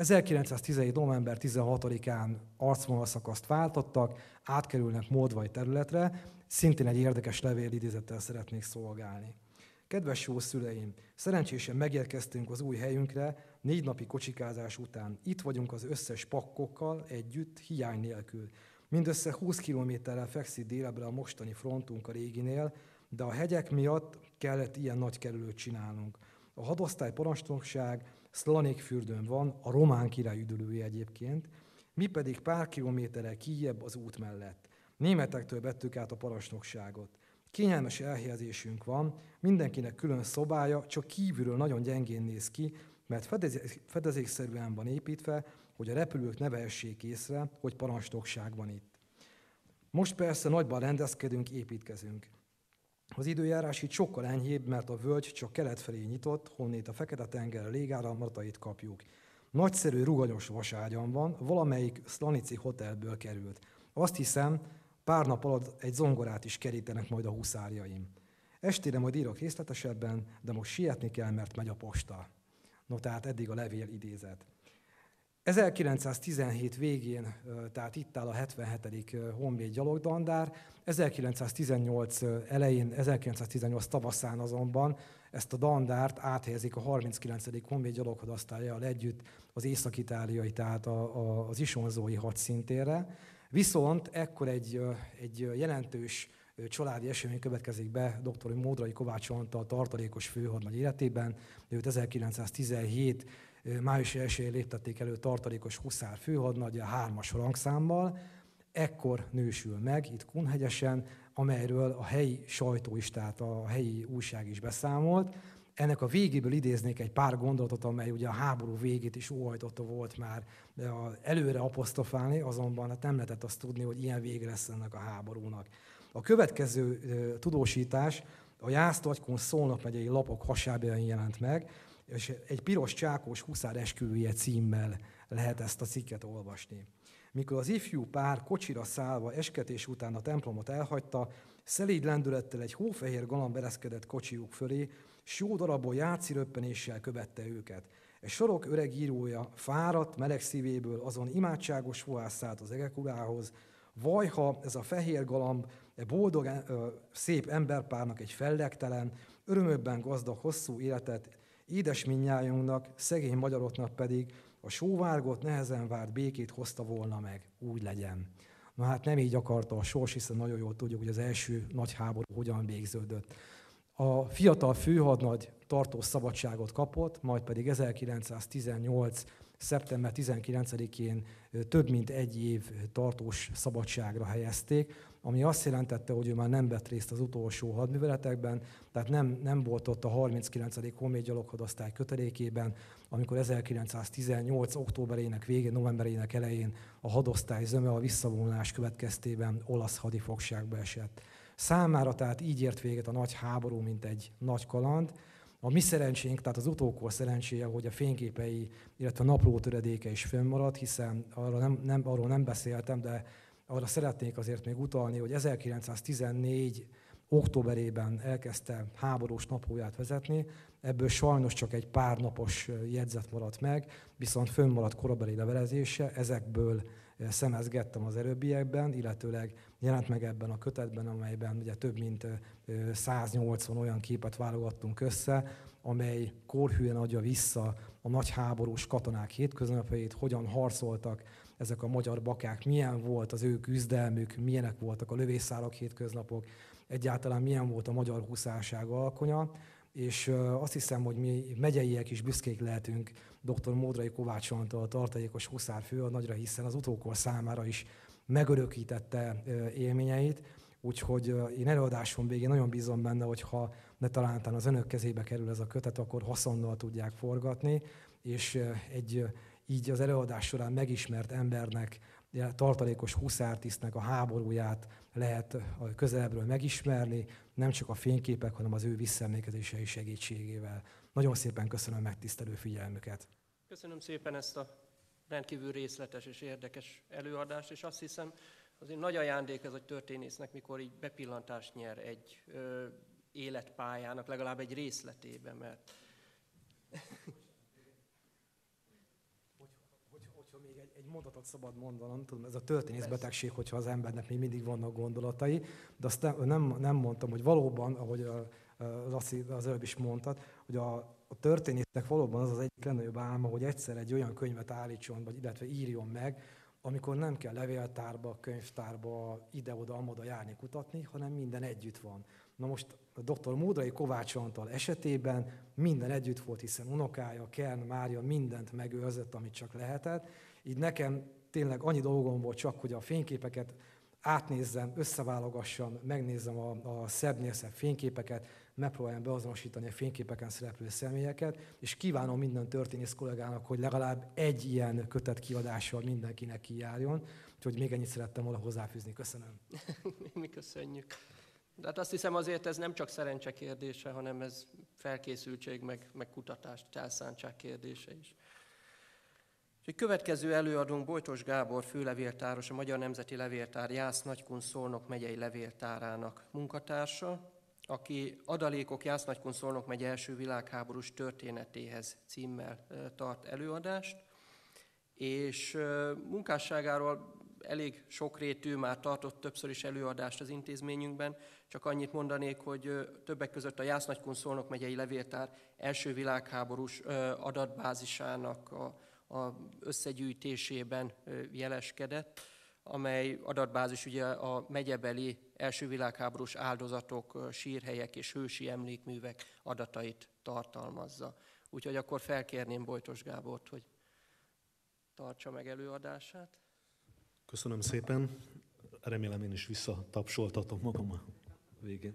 1917. november 16-án arcvonalszakaszt váltottak, átkerülnek moldvai területre, szintén egy érdekes levélidézettel szeretnék szolgálni. Kedves jó szüleim, szerencsésen megérkeztünk az új helyünkre 4 napi kocsikázás után. Itt vagyunk az összes pakkokkal együtt, hiány nélkül. Mindössze 20 kilométerrel fekszik délebbre a mostani frontunk a réginél, de a hegyek miatt kellett ilyen nagy kerülőt csinálnunk. A hadosztály parancsnokság Szlanékfürdőn van, a román király üdülője egyébként, mi pedig pár kilométerrel kijjebb az út mellett. Németektől vettük át a parancsnokságot. Kényelmes elhelyezésünk van, mindenkinek külön szobája, csak kívülről nagyon gyengén néz ki, mert fedezékszerűen van építve, hogy a repülők ne vehessék észre, hogy parancsnokság van itt. Most persze nagyban rendezkedünk, építkezünk. Az időjárás itt sokkal enyhébb, mert a völgy csak kelet felé nyitott, honnét a Fekete-tenger légáramlatait kapjuk. Nagyszerű ruganyos vaságyan van, valamelyik szlanici hotelből került. Azt hiszem, pár nap alatt egy zongorát is kerítenek majd a huszárjaim. Estére majd írok részletesebben, de most sietni kell, mert megy a posta. No, tehát eddig a levél idézet. 1917 végén, tehát itt áll a 77. honvéd gyalogdandár, 1918 elején, 1918 tavaszán azonban ezt a dandárt áthelyezik a 39. honvéd gyaloghadosztállyal együtt az észak-itáliai, tehát az isonzói hadszíntérre. Viszont ekkor egy jelentős családi esemény következik be dr. Módrai Kovács Antal tartalékos főhadnagy életében. Őt 1917 május 1-én léptették elő tartalékos huszár főhadnagy, a 3-as rangszámmal. Ekkor nősül meg itt Kunhegyesen, amelyről a helyi sajtó is, tehát a helyi újság is beszámolt. Ennek a végéből idéznék egy pár gondolatot, amely ugye a háború végét is óhajtotta volt már előre apostrofálni, azonban hát nem lehetett azt tudni, hogy ilyen vége lesz ennek a háborúnak. A következő tudósítás a Jász-Nagykun Szolnok megyei lapok hasábján jelent meg, és egy piros csákós huszár esküvője címmel lehet ezt a cikket olvasni. Mikor az ifjú pár kocsira szállva esketés után a templomot elhagyta, szelíd lendülettel egy hófehér galamb ereszkedett kocsijuk fölé, s jó darabból játsziröppenéssel követte őket. Egy sorok öreg írója fáradt, meleg szívéből azon imádságos fohász szállt az egek urához, vajha ez a fehér galamb, boldog, szép emberpárnak egy fellegtelen, örömökben gazdag hosszú életet, édes mindnyájunknak, szegény magyaroknak pedig a sóvárgott, nehezen várt békét hozta volna meg, úgy legyen. Na hát nem így akarta a sors, hiszen nagyon jól tudjuk, hogy az első nagy háború hogyan végződött. A fiatal főhadnagy tartós szabadságot kapott, majd pedig 1918. szeptember 19-én több mint egy év tartós szabadságra helyezték, ami azt jelentette, hogy ő már nem vett részt az utolsó hadműveletekben, tehát nem volt ott a 39. honvéd gyaloghadosztály kötelékében, amikor 1918. októberének végén, novemberének elején a hadosztály zöme a visszavonulás következtében olasz hadifogságba esett. Számára tehát így ért véget a nagy háború, mint egy nagy kaland. A mi szerencsénk, tehát az utókor szerencséje, hogy a fényképei, illetve a napló töredéke is fönnmaradt, hiszen arról nem beszéltem, de arra szeretnék azért még utalni, hogy 1914 októberében elkezdte háborús naplóját vezetni, ebből sajnos csak egy pár napos jegyzet maradt meg, viszont fönnmaradt korabeli levelezése, ezekből szemezgettem az előbbiekben, illetőleg jelent meg ebben a kötetben, amelyben ugye több mint 180 olyan képet válogattunk össze, amely korhűen adja vissza a nagy háborús katonák hétköznapjait, hogyan harcoltak ezek a magyar bakák, milyen volt az ő küzdelmük, milyenek voltak a lövészárok hétköznapok, egyáltalán milyen volt a magyar huszárság alkonya, és azt hiszem, hogy mi megyeiek is büszkék lehetünk dr. Módrai Kovács Antal, a tartalékos huszár főhadnagyra, hiszen az utókor számára is megörökítette élményeit, úgyhogy én előadásom végén nagyon bízom benne, hogy ha ne talántán az önök kezébe kerül ez a kötet, akkor haszonnal tudják forgatni, és így az előadás során megismert embernek, tartalékos huszártisztnek a háborúját lehet közelebbről megismerni, nem csak a fényképek, hanem az ő visszaemlékezései segítségével. Nagyon szépen köszönöm megtisztelő figyelmüket. Köszönöm szépen ezt a rendkívül részletes és érdekes előadást, és azt hiszem, azért nagy ajándék ez a történésznek, mikor így bepillantást nyer egy életpályának, legalább egy részletében, mert... Hogyha még egy mondatot szabad mondanom, tudom, ez a történészbetegség, hogyha az embernek még mindig vannak gondolatai, de azt nem mondtam, hogy valóban, ahogy Laci az előbb is mondtad, hogy a történésznek valóban az egyik legnagyobb álma, hogy egyszer egy olyan könyvet állítson, vagy illetve írjon meg, amikor nem kell levéltárba, könyvtárba, ide-oda, amoda járni, kutatni, hanem minden együtt van. Na most a dr. Módrai Kovács Antal esetében minden együtt volt, hiszen unokája, Kern Mária mindent megőrzött, amit csak lehetett. Így nekem tényleg annyi dolgom volt csak, hogy a fényképeket átnézzem, összeválogassam, megnézzem a szebbnél szebb fényképeket, megpróbáljam beazonosítani a fényképeken szereplő személyeket, és kívánom minden történész kollégának, hogy legalább egy ilyen kötet kiadással mindenkinek kijárjon. Úgyhogy még ennyit szerettem volna hozzáfűzni. Köszönöm. Mi köszönjük. De hát azt hiszem azért ez nem csak szerencse kérdése, hanem ez felkészültség, meg kutatás, elszántság kérdése is. És egy következő előadónk Bojtos Gábor főlevéltáros, a Magyar Nemzeti Levéltár Jász-Nagykun Szolnok megyei levéltárának munkatársa, aki Adalékok Jász-Nagykun Szolnok megye első világháborús történetéhez címmel tart előadást. és munkásságáról elég sokrétű, már tartott többször is előadást az intézményünkben, csak annyit mondanék, hogy többek között a Jász-Nagykun-Szolnok megyei levéltár első világháborús adatbázisának a összegyűjtésében jeleskedett, amely adatbázis ugye a megyebeli első világháborús áldozatok, sírhelyek és hősi emlékművek adatait tartalmazza. Úgyhogy akkor felkérném Bojtos Gábort, hogy tartsa meg előadását. Köszönöm szépen. Remélem én is visszatapsoltatom magam a végén.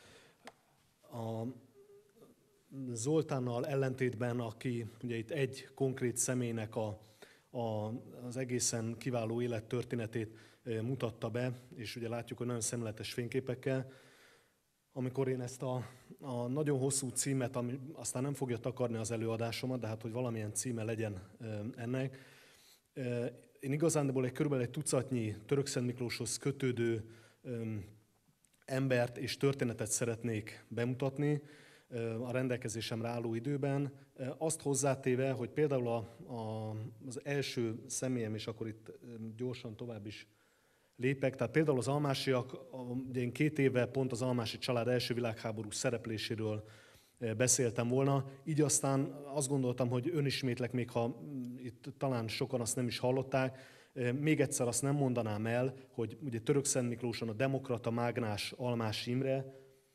A Zoltánnal ellentétben, aki ugye itt egy konkrét személynek az egészen kiváló élettörténetét mutatta be, és ugye látjuk, hogy nagyon szemléletes fényképekkel. Amikor én ezt a nagyon hosszú címet, ami aztán nem fogja takarni az előadásomat, de hát, hogy valamilyen címe legyen ennek, én igazándiból körülbelül egy tucatnyi Törökszent Miklóshoz kötődő embert és történetet szeretnék bemutatni a rendelkezésemre álló időben. Azt hozzátéve, hogy például az első személyem, és akkor itt gyorsan tovább is lépek, tehát például az almásiak, ugye én 2 éve pont az almási család első világháború szerepléséről beszéltem volna, így aztán azt gondoltam, hogy önismétlek, még ha itt talán sokan azt nem is hallották, még egyszer azt nem mondanám el, hogy ugye Törökszent Miklóson a demokrata mágnás Almási Imre,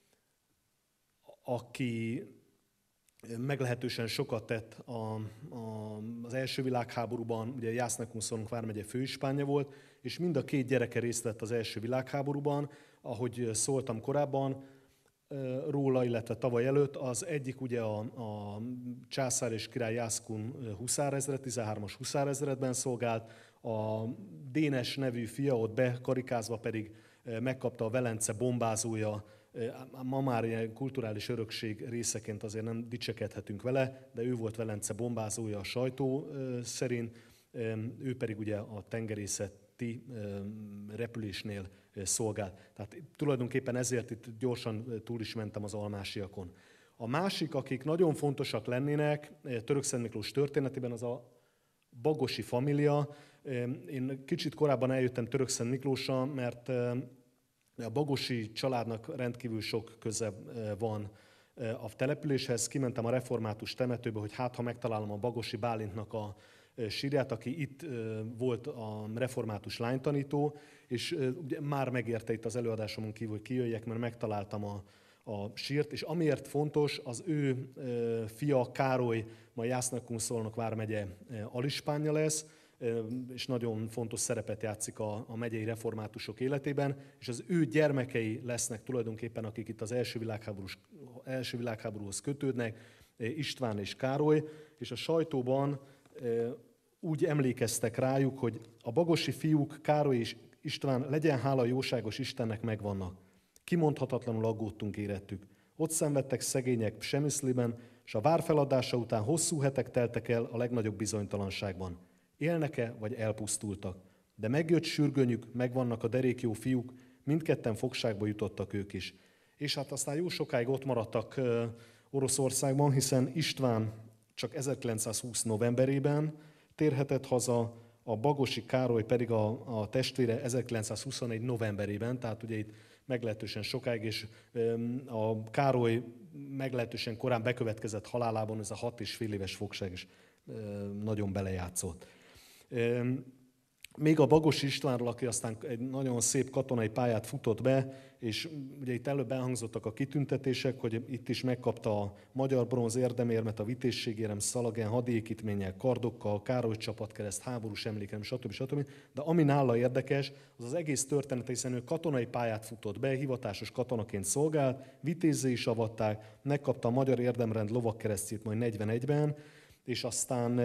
aki meglehetősen sokat tett az első világháborúban, ugye Jász-Nagykun-Szolnok vármegye főispánja volt, és mind a 2 gyereke részt vett az első világháborúban, ahogy szóltam korábban róla, illetve tavaly előtt. Az egyik ugye a császár és király Jászkun huszárezred, 13-as huszárezredben szolgált, a Dénes nevű fia ott bekarikázva pedig megkapta a Velence bombázója, ma már ilyen kulturális örökség részeként azért nem dicsekedhetünk vele, de ő volt Velence bombázója a sajtó szerint, ő pedig ugye a tengerészeti repülésnél szolgált. Tehát tulajdonképpen ezért itt gyorsan túl is mentem az almásiakon. A másik, akik nagyon fontosak lennének Törökszent Miklós történetében, az a Bagosi família. Én kicsit korábban eljöttem Törökszent Miklósra, mert a Bagosi családnak rendkívül sok köze van a településhez. Kimentem a református temetőbe, hogy hát ha megtalálom a Bagosi Bálintnak a sírját, aki itt volt a református lánytanító, és ugye már megérte itt az előadásomon kívül, hogy kijöjjek, mert megtaláltam a sírt, és amiért fontos, az ő fia Károly ma Jász-Nagykun-Szolnok vármegye alispánja lesz, és nagyon fontos szerepet játszik a megyei reformátusok életében, és az ő gyermekei lesznek tulajdonképpen, akik itt az első világháborúhoz kötődnek, István és Károly, és a sajtóban úgy emlékeztek rájuk, hogy a bagosi fiúk, Károly és István, legyen hála jóságos Istennek, megvannak. Kimondhatatlanul aggódtunk érettük. Ott szenvedtek szegények Semiszliben, és a vár feladása után hosszú hetek teltek el a legnagyobb bizonytalanságban. Élnek-e, vagy elpusztultak? De megjött sürgönyük, megvannak a derékjó fiúk, mindketten fogságba jutottak ők is. És hát aztán jó sokáig ott maradtak Oroszországban, hiszen István csak 1920 novemberében térhetett haza, a Bagosi Károly pedig a testvére 1921 novemberében, tehát ugye itt meglehetősen sokáig, és a Károly meglehetősen korán bekövetkezett halálában ez a 6,5 éves fogság is nagyon belejátszott. Még a Bagosi Istvánról, aki aztán egy nagyon szép katonai pályát futott be, és ugye itt előbb elhangzottak a kitüntetések, hogy itt is megkapta a magyar bronz érdemérmet, a vitézségérem, szalagen, hadékítménnyel, kardokkal, Károly csapatkereszt, háborús emlékem, stb. De ami nála érdekes, az az egész történet, hiszen ő katonai pályát futott be, hivatásos katonaként szolgált, vitézzé is avatták, megkapta a magyar érdemrend lovagkeresztjét majd 41-ben, és aztán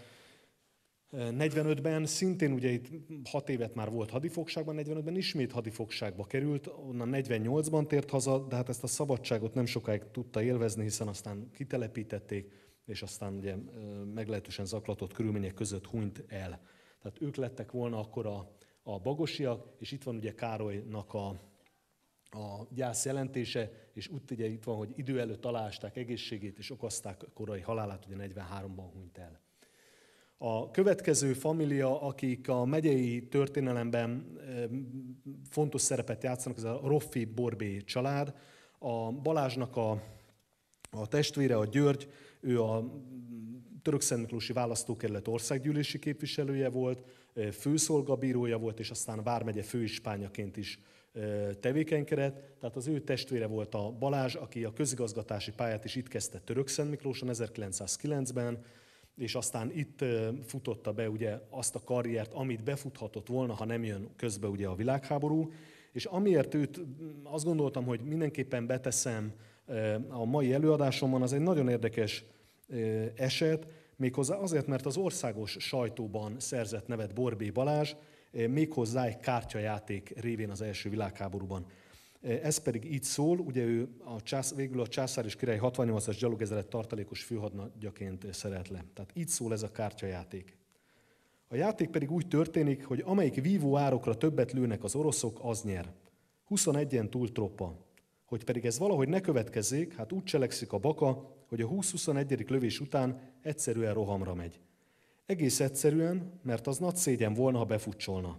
45-ben szintén ugye itt 6 évet már volt hadifogságban, 45-ben ismét hadifogságba került, onnan 48-ban tért haza, de hát ezt a szabadságot nem sokáig tudta élvezni, hiszen aztán kitelepítették, és aztán ugye meglehetősen zaklatott körülmények között hunyt el. Tehát ők lettek volna akkor a bagosiak, és itt van ugye Károlynak a gyász jelentése, és ugye itt van, hogy idő előtt alásták egészségét, és okozták korai halálát, ugye 43-ban hunyt el. A következő família, akik a megyei történelemben fontos szerepet játszanak, ez a Roffi-Borbé család. A Balázsnak a testvére, a György, ő a Törökszentmiklósi Választókerület országgyűlési képviselője volt, főszolgabírója volt, és aztán vármegye főispányaként is tevékenykedett. Tehát az ő testvére volt a Balázs, aki a közigazgatási pályát is itt kezdte Törökszentmiklóson 1909-ben, és aztán itt futotta be ugye azt a karriert, amit befuthatott volna, ha nem jön közbe ugye a világháború. És amiért őt azt gondoltam, hogy mindenképpen beteszem a mai előadásomban, az egy nagyon érdekes eset, méghozzá azért, mert az országos sajtóban szerzett nevet Borbé Balázs, méghozzá egy kártyajáték révén az első világháborúban. Ez pedig így szól, ugye ő végül a császár és király 68-as gyalogezredet tartalékos főhadnagyaként szerelt le. Tehát így szól ez a kártyajáték. A játék pedig úgy történik, hogy amelyik vívó árokra többet lőnek az oroszok, az nyer. 21-en túl troppa. Hogy pedig ez valahogy ne következzék, hát úgy cselekszik a baka, hogy a 20-21. lövés után egyszerűen rohamra megy. Egész egyszerűen, mert az nagy szégyen volna, ha befutcsolna.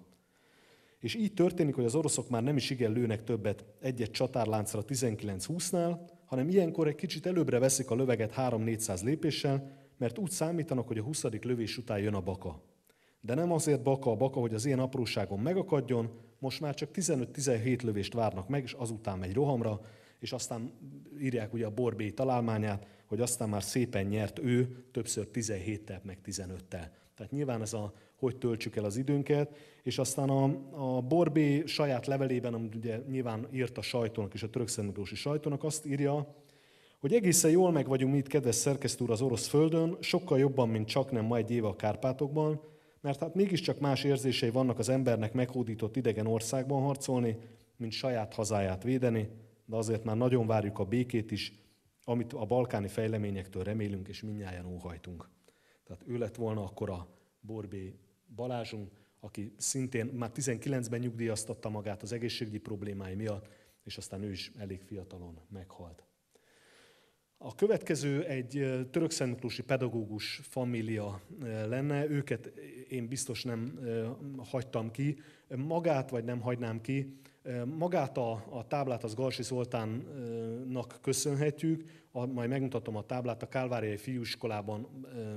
És így történik, hogy az oroszok már nem is igen lőnek többet egy-egy csatárláncra 19-20-nál, hanem ilyenkor egy kicsit előbbre veszik a löveget 3-400 lépéssel, mert úgy számítanak, hogy a 20. lövés után jön a baka. De nem azért baka a baka, hogy az ilyen apróságon megakadjon, most már csak 15-17 lövést várnak meg, és azután megy rohamra, és aztán írják ugye a Borbé találmányát, hogy aztán már szépen nyert ő, többször 17-tel, meg 15-tel. Tehát nyilván ez hogy töltsük el az időnket, és aztán a Borbé saját levelében, amit ugye nyilván írt a sajtónak és a törökszentmiklósi sajtónak, azt írja, hogy egészen jól meg vagyunk mi itt, kedves szerkesztő úr, az orosz földön, sokkal jobban, mint csaknem ma egy éve a Kárpátokban, mert hát mégiscsak más érzései vannak az embernek meghódított idegen országban harcolni, mint saját hazáját védeni, de azért már nagyon várjuk a békét is, amit a balkáni fejleményektől remélünk, és mindnyájan óhajtunk. Tehát ő lett volna akkor a Borbé Balázsunk, aki szintén már 19-ben nyugdíjaztatta magát az egészségügyi problémái miatt, és aztán ő is elég fiatalon meghalt. A következő egy törökszentmiklósi pedagógus família lenne, őket én biztos nem hagytam ki, magát vagy nem hagynám ki. Magát a táblát az Galsi Zoltánnak köszönhetjük, majd megmutatom a táblát, a Kálváriai Fiúiskolában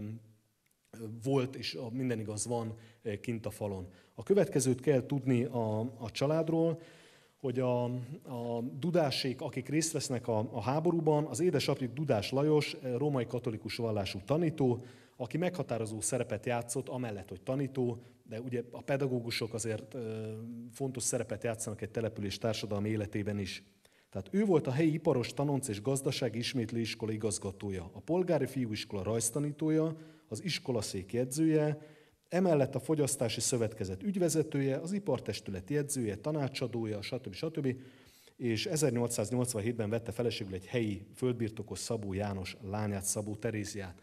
volt, és minden igaz van kint a falon. A következőt kell tudni a családról, hogy a Dudásék, akik részt vesznek a háborúban, az édesapjuk Dudás Lajos, római katolikus vallású tanító, aki meghatározó szerepet játszott, amellett, hogy tanító, de ugye a pedagógusok azért fontos szerepet játszanak egy település társadalmi életében is. Tehát ő volt a helyi iparos tanonc és gazdasági ismétlőiskola igazgatója, a polgári fiúiskola rajztanítója, az iskolaszék jegyzője, emellett a fogyasztási szövetkezet ügyvezetője, az ipartestület jegyzője, tanácsadója, stb. És 1887-ben vette feleségül egy helyi földbirtokos Szabó János lányát, Szabó Teréziát.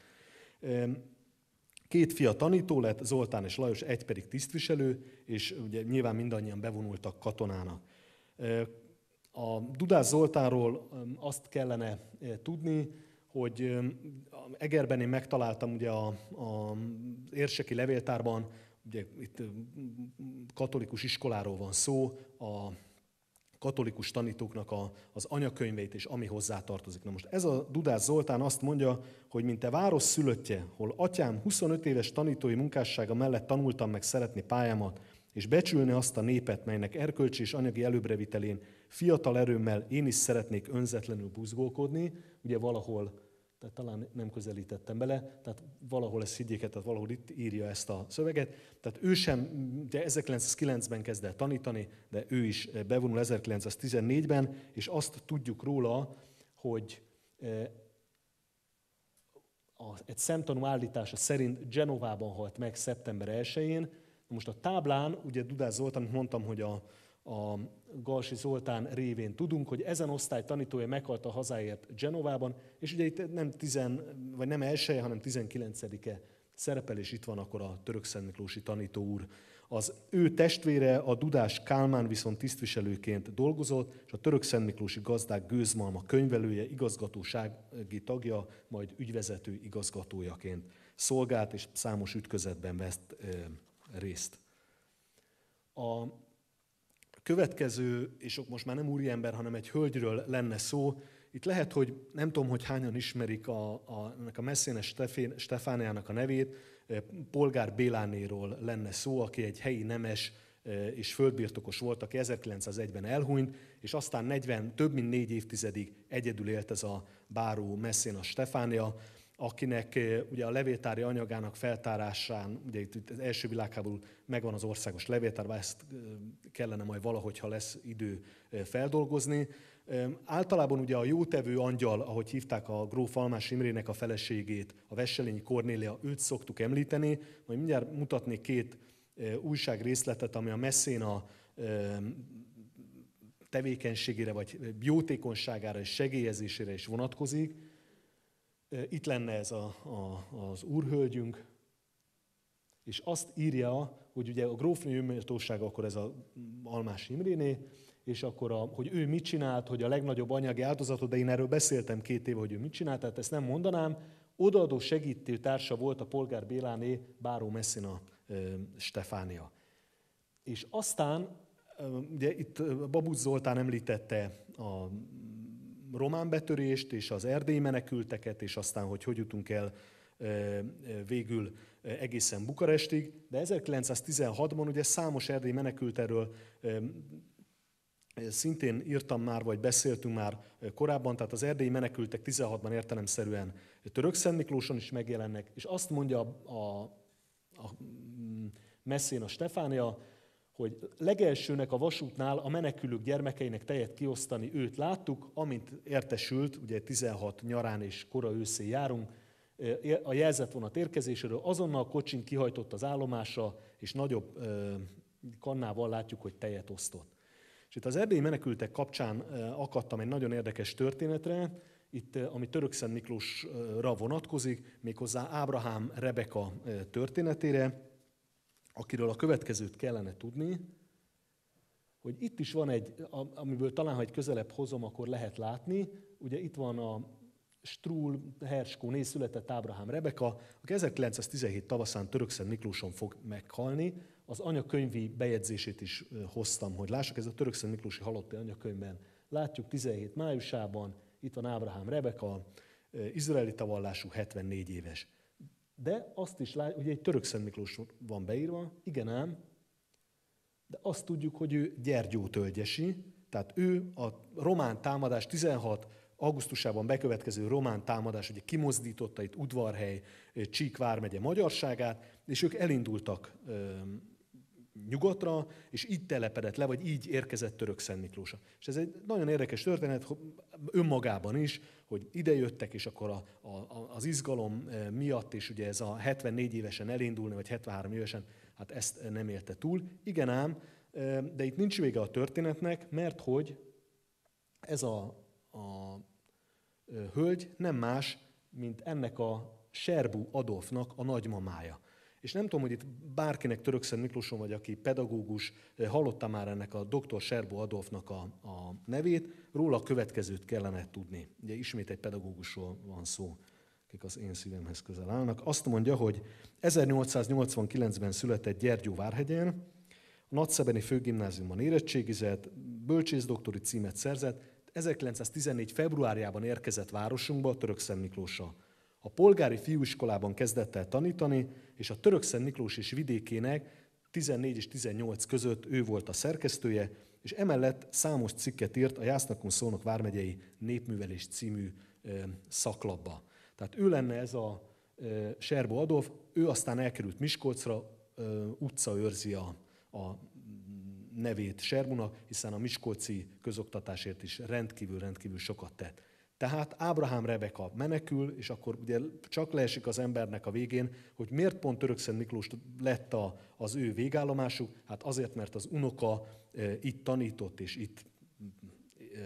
2 fia tanító lett, Zoltán és Lajos, egy pedig tisztviselő, és ugye nyilván mindannyian bevonultak katonának. A Dudás Zoltánról azt kellene tudni, hogy Egerben én megtaláltam ugye az érseki levéltárban, ugye itt katolikus iskoláról van szó, a katolikus tanítóknak az anyakönyveit és ami hozzátartozik. Na most ez a Dudás Zoltán azt mondja, hogy mint te város szülöttje, hol atyám 25 éves tanítói munkássága mellett tanultam meg szeretni pályámat, és becsülni azt a népet, melynek erkölcsi és anyagi előbrevitelén fiatal erőmmel én is szeretnék önzetlenül buzgolkodni, ugye valahol, tehát talán nem közelítettem bele, tehát valahol ezt higgyék, tehát valahol itt írja ezt a szöveget. Tehát ő sem, ugye 1909-ben kezd el tanítani, de ő is bevonul 1914-ben, és azt tudjuk róla, hogy egy szemtanú állítása szerint Genovában halt meg szeptember 1-én. Most a táblán, ugye Dudás Zoltán, mondtam, hogy a Galsi Zoltán révén tudunk, hogy ezen osztály tanítója meghalt a hazáért Genovában, és ugye itt nem elsője, hanem 19-e szerepel, és itt van akkor a törökszentmiklósi tanító úr. Az ő testvére, a Dudás Kálmán viszont tisztviselőként dolgozott, és a törökszentmiklósi gazdák Gőzmalma könyvelője, igazgatósági tagja, majd ügyvezető igazgatójaként szolgált, és számos ütközetben vett részt. A következő, és most már nem úriember, hanem egy hölgyről lenne szó. Itt lehet, hogy nem tudom, hogy hányan ismerik ennek a Messzenes Stefániának a nevét, Polgár Bélánéról lenne szó, aki egy helyi nemes és földbirtokos volt, aki 1901-ben elhunyt, és aztán több mint 4 évtizedig egyedül élt ez a báró Messzenes Stefánia, akinek ugye a levéltári anyagának feltárásán, ugye itt az első világháború megvan az országos levéltár, ezt kellene majd valahogy, ha lesz idő feldolgozni. Általában ugye a jótevő angyal, ahogy hívták a gróf Almás Imrének a feleségét, a Wesselényi Kornélia, őt szoktuk említeni. Majd mindjárt mutatnék 2 újságrészletet, ami a Messena tevékenységére, vagy jótékonyságára és segélyezésére is vonatkozik. Itt lenne ez az úrhölgyünk, és azt írja, hogy ugye a grófnő méltósága akkor ez a Almás Imréné, és akkor, hogy ő mit csinált, hogy a legnagyobb anyagi áldozatot, de én erről beszéltem 2 éve, hogy ő mit csinált, tehát ezt nem mondanám. Odaadó segítő társa volt a Polgár Béláné báró Messzenes Stefánia. És aztán, ugye itt Babusz Zoltán említette a román betörést és az erdélyi menekülteket, és aztán, hogy jutunk el végül egészen Bukarestig. De 1916-ban ugye számos erdélyi menekülterről szintén írtam már, vagy beszéltünk már korábban, tehát az erdélyi menekültek 16-ban értelemszerűen Törökszentmiklóson is megjelennek, és azt mondja a Messzenes Stefánia, hogy legelsőnek a vasútnál a menekülők gyermekeinek tejet kiosztani őt láttuk, amint értesült, ugye 16 nyarán és kora őszén járunk, a jelzett vonat érkezéséről, azonnal a kocsin kihajtott az állomásra, és nagyobb kannával látjuk, hogy tejet osztott. És itt az erdélyi menekültek kapcsán akadtam egy nagyon érdekes történetre, itt, ami Törökszentmiklósra vonatkozik, méghozzá Ábrahám Rebeka történetére, akiről a következőt kellene tudni, hogy itt is van amiből talán, ha egy közelebb hozom, akkor lehet látni, ugye itt van a Strúl Herskóné született Ábrahám Rebeka, aki 1917 tavaszán Törökszentmiklóson fog meghalni. Az anyakönyvi bejegyzését is hoztam, hogy lássuk, ez a Törökszentmiklósi halotti anyakönyvben. Látjuk 17 májusában, itt van Ábrahám Rebeka, izraelita vallású, 74 éves. De azt is látjuk, ugye egy Törökszentmiklós van beírva, igen ám, de azt tudjuk, hogy ő Gyergyótölgyesi, tehát ő a román támadás 16 augusztusában bekövetkező román támadás, ugye kimozdította itt Udvarhely, Csík vármegye magyarságát, és ők elindultak nyugatra, és így telepedett le, vagy így érkezett Törökszentmiklósra. És ez egy nagyon érdekes történet önmagában is, hogy idejöttek, és akkor az izgalom miatt, és ugye ez a 74 évesen elindulni, vagy 73 évesen, hát ezt nem élte túl. Igen ám, de itt nincs vége a történetnek, mert hogy ez a hölgy nem más, mint ennek a Serbú Adolfnak a nagymamája. És nem tudom, hogy itt bárkinek Törökszentmiklóson vagy, aki pedagógus, hallotta már ennek a dr. Serbú Adolfnak a nevét, róla a következőt kellene tudni. Ugye ismét egy pedagógusról van szó, akik az én szívemhez közel állnak. Azt mondja, hogy 1889-ben született Gyergyóvárhegyen, a Nagyszebeni Főgimnáziumban érettségizett, bölcsészdoktori címet szerzett, 1914. februárjában érkezett városunkba, Törökszentmiklósra. A polgári fiúiskolában kezdett el tanítani, és a Törökszentmiklós és vidékének 14 és 18 között ő volt a szerkesztője, és emellett számos cikket írt a Jász-Nakun-Szolnok vármegyei Népművelés című szaklapba. Tehát ő lenne ez a Serbó Adolf, ő aztán elkerült Miskolcra, utca őrzi a nevét Serbúnak, hiszen a miskolci közoktatásért is rendkívül sokat tett. Tehát Ábrahám Rebeka menekül, és akkor ugye csak leesik az embernek a végén, hogy miért pont Törökszentmiklós lett az ő végállomásuk? Hát azért, mert az unoka itt tanított, és itt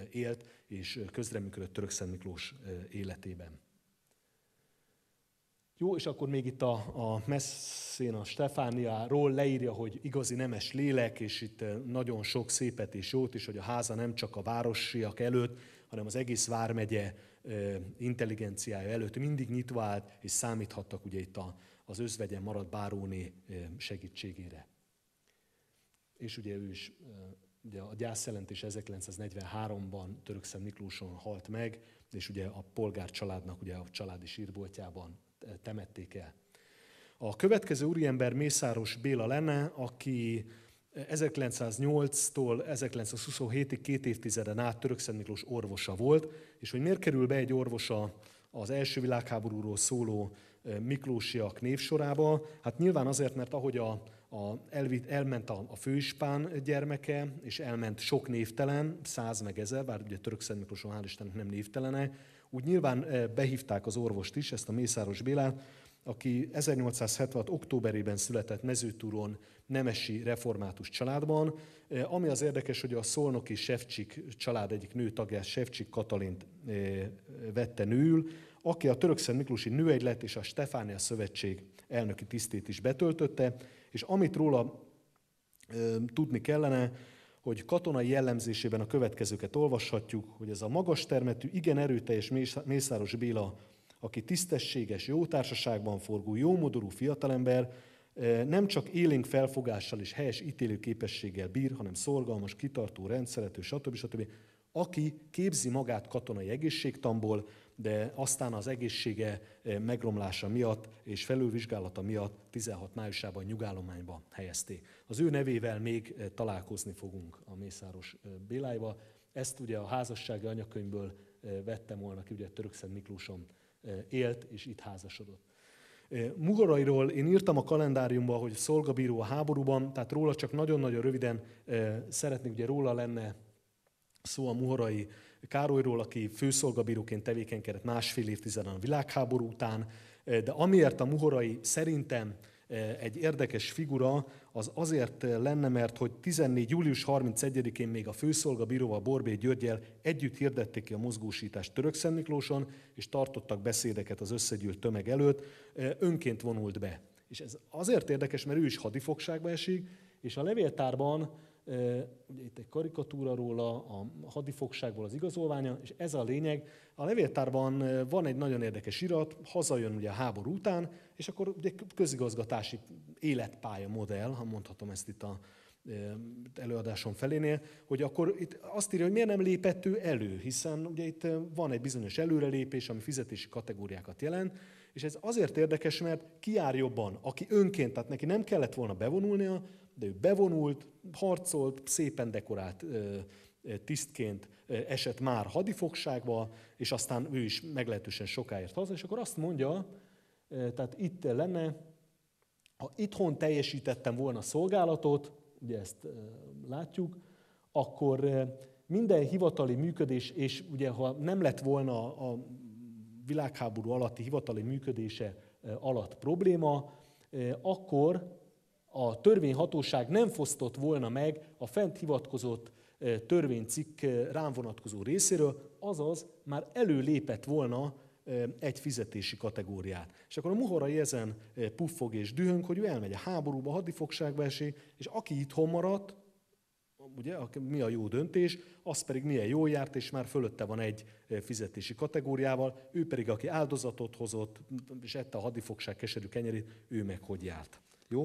élt, és közreműködött Törökszentmiklós életében. Jó, és akkor még itt a Messina Stefániáról leírja, hogy igazi nemes lélek, és itt nagyon sok szépet és jót is, hogy a háza nem csak a városiak előtt, hanem az egész vármegye intelligenciája előtt mindig nyitva állt, és számíthattak ugye itt az özvegyen maradt báróné segítségére. És ugye ő is, ugye a gyászjelentés 1943-ban Törökszent Miklóson halt meg, és ugye a polgárcsaládnak ugye a családi sírboltjában temették el. A következő úriember Mészáros Béla lenne, aki 1908-tól 1927-ig 2 évtizeden át Törökszent Miklós orvosa volt, és hogy miért kerül be egy orvosa az első világháborúról szóló miklósiak névsorába? Hát nyilván azért, mert ahogy elment a főispán gyermeke, és elment sok névtelen, 100 meg 1000, bár ugye Törökszent Miklóson hál' Istennek nem névtelene, úgy nyilván behívták az orvost is, ezt a Mészáros Bélát, aki 1876. októberében született Mezőtúron nemesi református családban. Ami az érdekes, hogy a szolnoki Sevcsik család egyik nőtagját, Sevcsik Katalint vette nőül, aki a Törökszent Miklósi Nőegylet és a Stefánia Szövetség elnöki tisztét is betöltötte, és amit róla tudni kellene, hogy katonai jellemzésében a következőket olvashatjuk, hogy ez a magas termetű, igen erőteljes Mészáros Béla, aki tisztességes, jó társaságban forgó, jómodorú fiatalember, nem csak élénk felfogással és helyes ítélőképességgel bír, hanem szorgalmas, kitartó, rendszerető, stb. Aki képzi magát katonai egészségtanból, de aztán az egészsége megromlása miatt és felülvizsgálata miatt 16 májusában nyugállományba helyezték. Az ő nevével még találkozni fogunk a Mészáros Béláival. Ezt ugye a házassági anyakönyvből vettem volna ki, ugye Törökszent Miklóson élt és itt házasodott. Muhorairól én írtam a kalendáriumba, hogy szolgabíró a háborúban, tehát róla csak nagyon-nagyon röviden szeretnék, ugye róla lenne szó a Muhorai Károlyról, aki főszolgabíróként tevékenykedett 1,5 évtizeden a világháború után, de amiért a Muhorai szerintem egy érdekes figura, az azért lenne, mert hogy 14. július 31-én még a főszolgabíróval, Borbély Györggyel együtt hirdették ki a mozgósítást Törökszent Miklóson, és tartottak beszédeket az összegyűlt tömeg előtt, önként vonult be. És ez azért érdekes, mert ő is hadifogságba esik, és a levéltárban, ugye itt egy karikatúra róla, a hadifogságból az igazolványa, és ez a lényeg. A levéltárban van egy nagyon érdekes irat, hazajön ugye a háború után, és akkor ugye közigazgatási életpálya modell, ha mondhatom ezt itt a előadásom felénél, hogy akkor itt azt írja, hogy miért nem lépett ő elő, hiszen ugye itt van egy bizonyos előrelépés, ami fizetési kategóriákat jelent, és ez azért érdekes, mert ki jár jobban, aki önként, tehát neki nem kellett volna bevonulnia, de ő bevonult, harcolt, szépen dekorált tisztként esett már hadifogságba, és aztán ő is meglehetősen sokáért haza, és akkor azt mondja, tehát itt lenne, ha itthon teljesítettem volna szolgálatot, ugye ezt látjuk, akkor minden hivatali működés, és ugye ha nem lett volna a világháború alatti hivatali működése alatt probléma, akkor a törvényhatóság nem fosztott volna meg a fent hivatkozott törvénycikk rám vonatkozó részéről, azaz már előlépett volna egy fizetési kategóriát. És akkor a Muhorai ezen puffog és dühöng, hogy ő elmegy a háborúba, hadifogságba esik, és aki itthon maradt, ugye, mi a jó döntés, az pedig milyen jól járt, és már fölötte van egy fizetési kategóriával, ő pedig, aki áldozatot hozott, és ette a hadifogság keserű kenyerét, ő meg hogy járt. Jó?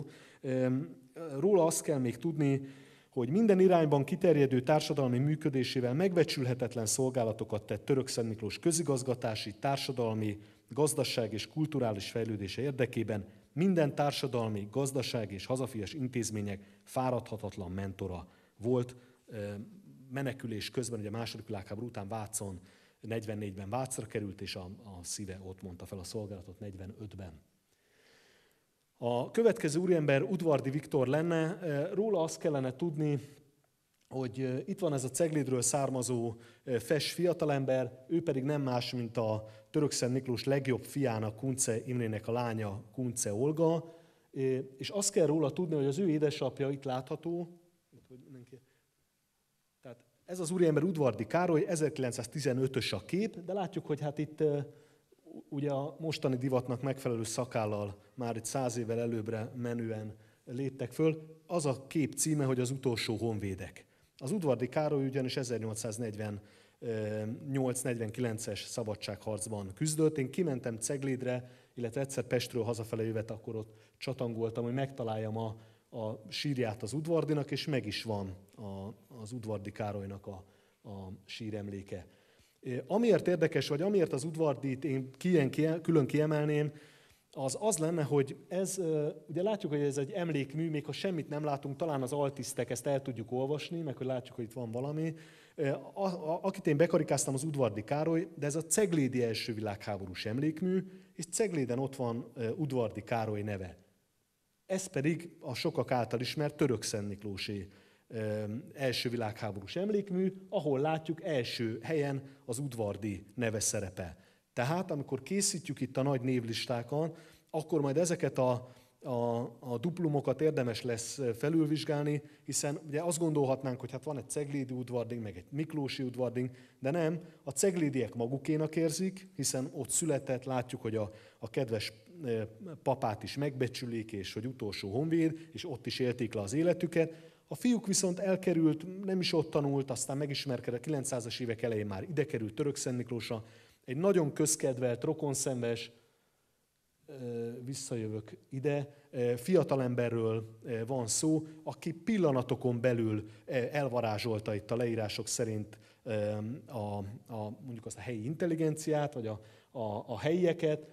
Róla azt kell még tudni, hogy minden irányban kiterjedő társadalmi működésével megbecsülhetetlen szolgálatokat tett Törökszent Miklós közigazgatási, társadalmi, gazdaság és kulturális fejlődése érdekében, minden társadalmi, gazdasági és hazafias intézmények fáradhatatlan mentora volt. Menekülés közben, ugye a második világháború után Vácon 44-ben Vácra került, és a szíve ott mondta fel a szolgálatot 45-ben. A következő úriember Udvardy Viktor lenne, róla azt kellene tudni, hogy itt van ez a Ceglédről származó fes fiatalember, ő pedig nem más, mint a Törökszent Miklós legjobb fiának, Kunce Imrének a lánya, Kunce Olga, és azt kell róla tudni, hogy az ő édesapja itt látható, tehát ez az úriember Udvardy Károly, 1915-ös a kép, de látjuk, hogy hát itt ugye a mostani divatnak megfelelő szakállal már egy 100 évvel előbbre menően léptek föl. Az a kép címe, hogy az utolsó honvédek. Az Udvardy Károly ugyanis 1848-49-es szabadságharcban küzdött. Én kimentem Ceglédre, illetve egyszer Pestről hazafele jövet, akkor ott csatangoltam, hogy megtaláljam a sírját az Udvardynak, és meg is van az Udvardy Károlynak a síremléke. Amiért érdekes, vagy amiért az Udvardyt én külön kiemelném, az lenne, hogy ez, ugye látjuk, hogy ez egy emlékmű, még ha semmit nem látunk, talán az altisztek ezt el tudjuk olvasni, meg hogy látjuk, hogy itt van valami. Akit én bekarikáztam, az Udvardy Károly, de ez a ceglédi első világháborús emlékmű, és Cegléden ott van Udvardy Károly neve. Ez pedig a sokak által ismert Törökszentmiklósi első világháborús emlékmű, ahol látjuk első helyen az Udvardy neve szerepel. Tehát, amikor készítjük itt a nagy névlistákat, akkor majd ezeket a duplumokat érdemes lesz felülvizsgálni, hiszen ugye azt gondolhatnánk, hogy hát van egy ceglédi udvarding, meg egy miklósi udvarding, de nem, a ceglédiek magukénak érzik, hiszen ott született, látjuk, hogy a kedves papát is megbecsülik, és hogy utolsó honvéd, és ott is élték le az életüket. A fiúk viszont elkerült, nem is ott tanult, aztán megismerkedett, 900-as évek elején már ide került Törökszentmiklósra. Egy nagyon közkedvelt, rokonszenves, visszajövök ide, fiatalemberről van szó, aki pillanatokon belül elvarázsolta itt a leírások szerint mondjuk azt a helyi intelligenciát, vagy a helyieket,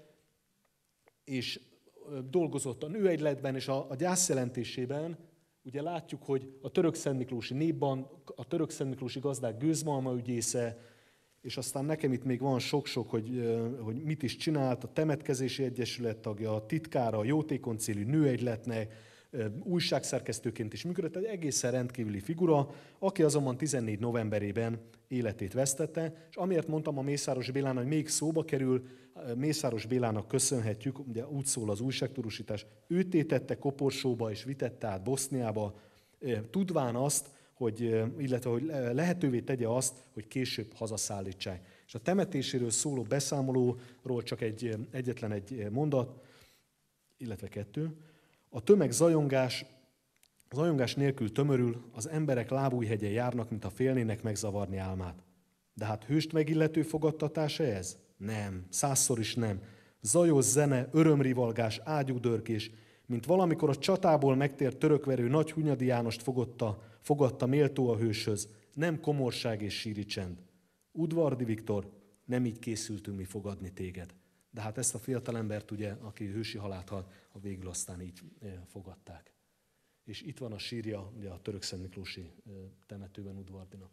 és dolgozott a nőegyletben, és a gyászjelentésében ugye látjuk, hogy a törökszentmiklósi népban, a törökszentmiklósi gazdák gőzmalma ügyésze, és aztán nekem itt még van sok-sok, hogy mit is csinált, a temetkezési egyesület tagja, a titkára, a jótékony célú nőegyletnek, újságszerkesztőként is működött, egy egészen rendkívüli figura, aki azonban 14 novemberében életét vesztette, és amiért mondtam a Mészáros Bélának, hogy még szóba kerül, Mészáros Bélának köszönhetjük, ugye úgy szól az újságtudósítás, ő tétette Koporsóba és vitette át Boszniába, tudván azt, illetve hogy lehetővé tegye azt, hogy később hazaszállítsák. És a temetéséről szóló beszámolóról csak egyetlen egy mondat, illetve 2. A tömeg zajongás nélkül tömörül, az emberek lábújhegyen járnak, mint ha félnének megzavarni álmát. De hát hőst megillető fogadtatása ez? Nem, 100-szor is nem. Zajos zene, örömrivalgás, ágyúdörgés, mint valamikor a csatából megtért törökverő Nagy Hunyadi Jánost fogadta méltó a hőshöz, nem komorság és síri csend. Udvardy Viktor, nem így készültünk mi fogadni téged. De hát ezt a fiatalembert, ugye, aki hősi halált halt, végül aztán így fogadták. És itt van a sírja ugye, a törökszentmiklósi temetőben Udvardynak.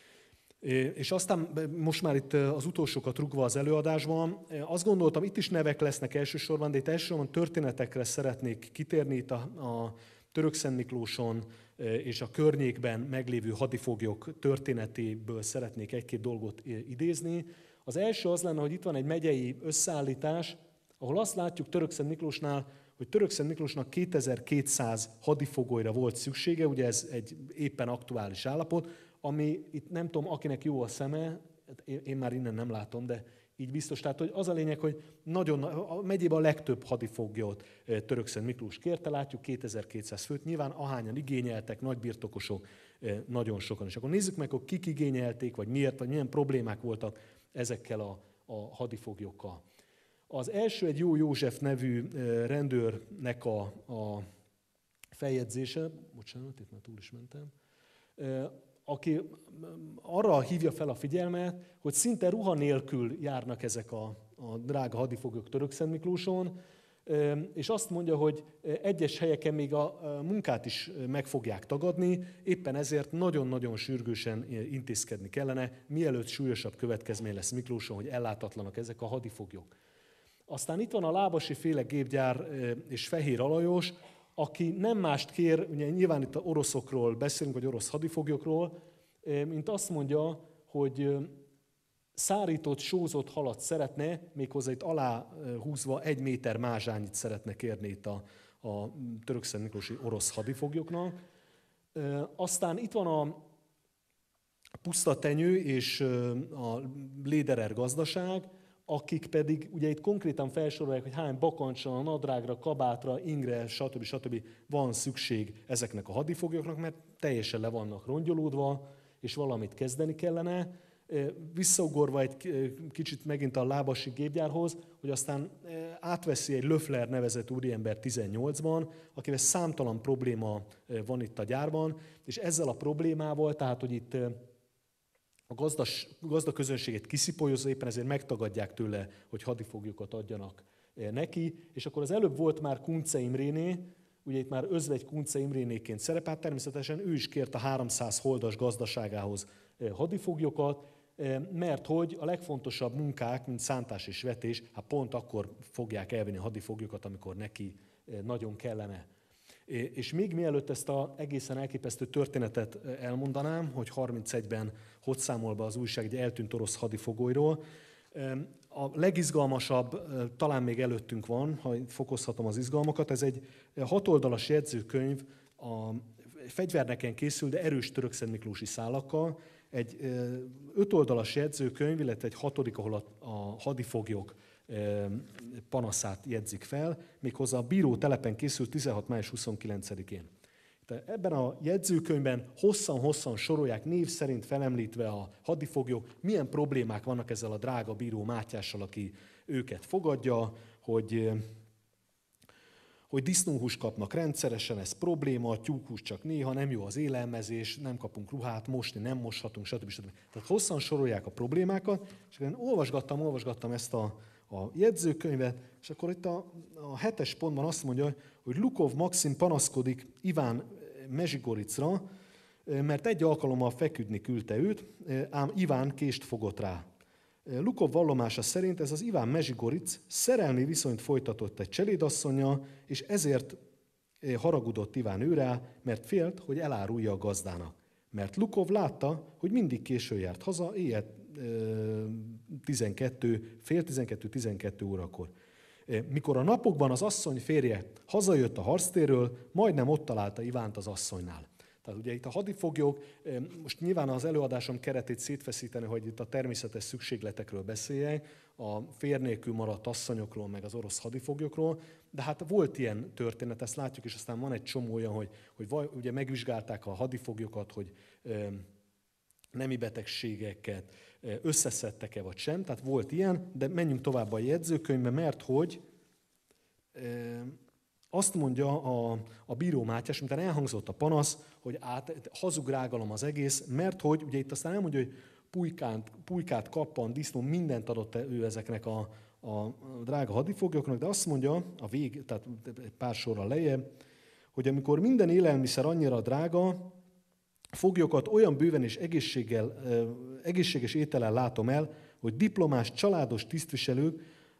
És aztán most már itt az utolsókat rúgva az előadásban, azt gondoltam, itt is nevek lesznek elsősorban, de itt elsősorban történetekre szeretnék kitérni itt a Törökszentmiklóson és a környékben meglévő hadifoglyok történetéből szeretnék egy-két dolgot idézni. Az első az lenne, hogy itt van egy megyei összeállítás, ahol azt látjuk Törökszentmiklósnál, hogy Törökszentmiklósnak 2200 hadifogolyra volt szüksége, ugye ez egy éppen aktuális állapot, ami itt nem tudom, akinek jó a szeme, én már innen nem látom, de így biztos. Tehát hogy az a lényeg, hogy nagyon, a megyében a legtöbb hadifoglyot Törökszentmiklós kérte, látjuk 2200 főt, nyilván ahányan igényeltek, nagybirtokosok, nagyon sokan. És akkor nézzük meg, hogy kik igényelték, vagy miért, vagy milyen problémák voltak ezekkel a hadifoglyokkal. Az első egy Jó József nevű rendőrnek a feljegyzése, bocsánat, itt már túl is mentem, aki arra hívja fel a figyelmet, hogy szinte ruha nélkül járnak ezek a drága hadifoglyok Törökszentmiklóson, és azt mondja, hogy egyes helyeken még a munkát is meg fogják tagadni, éppen ezért nagyon-nagyon sürgősen intézkedni kellene, mielőtt súlyosabb következmény lesz Miklóson, hogy ellátatlanak ezek a hadifoglyok. Aztán itt van a Lábasi féle gépgyár és Fehér Alajos, aki nem mást kér, ugye nyilván itt oroszokról beszélünk, vagy orosz hadifoglyokról, mint azt mondja, hogy szárított, sózott halat szeretne, méghozzá itt aláhúzva 1 méter mázsányit szeretne kérni itt a törökszentmiklósi orosz hadifoglyoknak. Aztán itt van a puszta tenyő és a Léderer gazdaság, akik pedig ugye itt konkrétan felsorolják, hogy hány bakancsra, nadrágra, kabátra, ingre, stb. Van szükség ezeknek a hadifoglyoknak, mert teljesen le vannak rongyolódva, és valamit kezdeni kellene. Visszaugorva egy kicsit megint a lábasi gépgyárhoz, hogy aztán átveszi egy Löffler nevezetű úriember 18-ban, akivel számtalan probléma van itt a gyárban, és ezzel a problémával, tehát hogy itt a gazda közönséget kiszipolyozza, éppen ezért megtagadják tőle, hogy hadifoglyokat adjanak neki, és akkor az előbb volt már Kunce Imréné, ugye itt már özvegy Kunce Imrénéként szerepelt, természetesen ő is kért a 300 holdas gazdaságához hadifoglyokat, mert hogy a legfontosabb munkák, mint szántás és vetés, hát pont akkor fogják elvenni a hadifoglyokat, amikor neki nagyon kellene. És még mielőtt ezt az egészen elképesztő történetet elmondanám, hogy 31-ben hogy számol be az újság egy eltűnt orosz hadifogolyról, a legizgalmasabb talán még előttünk van, ha fokozhatom az izgalmakat, ez egy 6 oldalas jegyzőkönyv, a fegyverneken készül, de erős törökszentmiklósi szálakkal, egy 5 oldalas jegyzőkönyv, illetve egy 6., ahol a hadifoglyok panaszát jegyzik fel, méghozzá a bíró telepen készült 16. május 29-én. Ebben a jegyzőkönyvben hosszan sorolják, név szerint felemlítve a hadifoglyok, milyen problémák vannak ezzel a drága bíró Mátyással, aki őket fogadja, hogy disznóhúst kapnak rendszeresen, ez probléma, a tyúkhús csak néha, nem jó az élelmezés, nem kapunk ruhát, mosni nem moshatunk, stb. Tehát hosszan sorolják a problémákat, és én olvasgattam ezt a jegyzőkönyvet, és akkor itt a 7. pontban azt mondja, hogy Lukov Maxim panaszkodik Iván Mezsigoricra, mert egy alkalommal feküdni küldte őt, ám Iván kést fogott rá. Lukov vallomása szerint ez az Iván Mezsigoric szerelmi viszonyt folytatott egy cselédasszonnyal, és ezért haragudott Iván őrá, mert félt, hogy elárulja a gazdának. Mert Lukov látta, hogy mindig későn járt haza, éjjel 12 órakor. Mikor a napokban az asszony férje hazajött a harctérről, majdnem ott találta Ivánt az asszonynál. Tehát ugye itt a hadifoglyok, most nyilván az előadásom keretét szétfeszíteni, hogy itt a természetes szükségletekről beszéljek, a férj nélkül maradt asszonyokról, meg az orosz hadifoglyokról, de hát volt ilyen történet, ezt látjuk, és aztán van egy csomó olyan, hogy ugye megvizsgálták a hadifoglyokat, hogy nemi betegségeket összeszedtek-e vagy sem, tehát volt ilyen, de menjünk tovább a jegyzőkönyvbe, mert hogy azt mondja a bíró Mátyás, miután elhangzott a panasz, hogy hazug rágalom az egész, mert hogy ugye itt aztán elmondja, hogy pulykát, kappan, disznó, mindent adott ő ezeknek a drága hadifoglyoknak, de azt mondja tehát pár sorral lejjebb, hogy amikor minden élelmiszer annyira drága, foglyokat olyan bőven és egészséges étellel látom el, hogy diplomás, családos tisztviselők,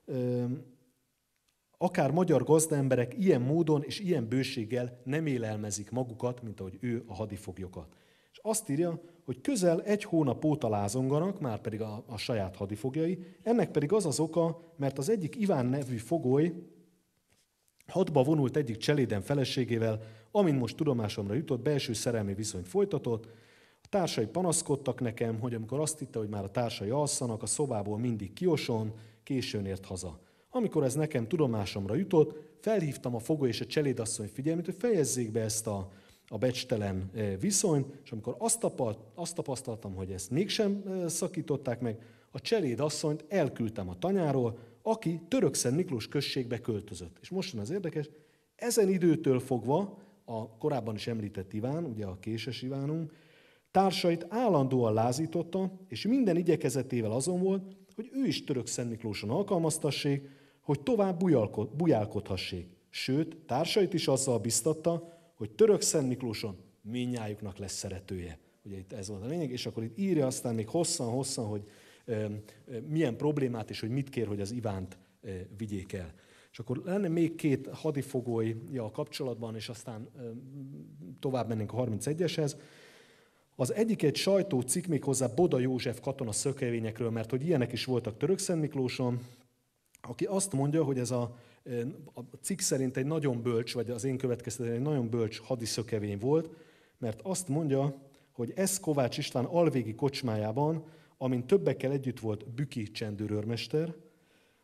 akár magyar gazdaemberek ilyen módon és ilyen bőséggel nem élelmezik magukat, mint ahogy ő a hadifoglyokat. És azt írja, hogy közel 1 hónap óta lázonganak, már pedig a saját hadifogjai, ennek pedig az az oka, mert az egyik Iván nevű fogoly hadba vonult egyik cseléden feleségével, amint most tudomásomra jutott, belső szerelmi viszonyt folytatott. A társai panaszkodtak nekem, hogy amikor azt hitte, hogy már a társai alszanak, a szobából mindig kioson, későn ért haza. Amikor ez nekem tudomásomra jutott, felhívtam a fogoly és a cselédasszony figyelmét, hogy fejezzék be ezt a becstelen viszonyt, és amikor azt tapasztaltam, hogy ezt mégsem szakították meg, a cselédasszonyt elküldtem a tanyáról, aki Törökszentmiklós községbe költözött. És most jön az érdekes, ezen időtől fogva a korábban is említett Iván, ugye a késes Ivánunk, társait állandóan lázította, és minden igyekezetével azon volt, hogy ő is Törökszentmiklóson alkalmaztassék, hogy tovább bujálkodhassék. Sőt, társait is azzal biztatta, hogy Törökszentmiklóson mindnyájuknak lesz szeretője. Ugye itt ez volt a lényeg, és akkor itt írja aztán még hosszan, hogy milyen problémát és hogy mit kér, hogy az Ivánt vigyék el. És akkor lenne még 2 hadifogolya kapcsolatban, és aztán tovább mennénk a 31-eshez. Az egyik egy sajtócikk, méghozzá Boda József katona szökevényekről, mert hogy ilyenek is voltak Törökszentmiklóson, aki azt mondja, hogy ez a cikk szerint egy nagyon bölcs, vagy az én következtetésem egy nagyon bölcs hadiszökevény volt, mert azt mondja, hogy ez Kovács István alvégi kocsmájában, amin többekkel együtt volt Büki csendőrőrmester,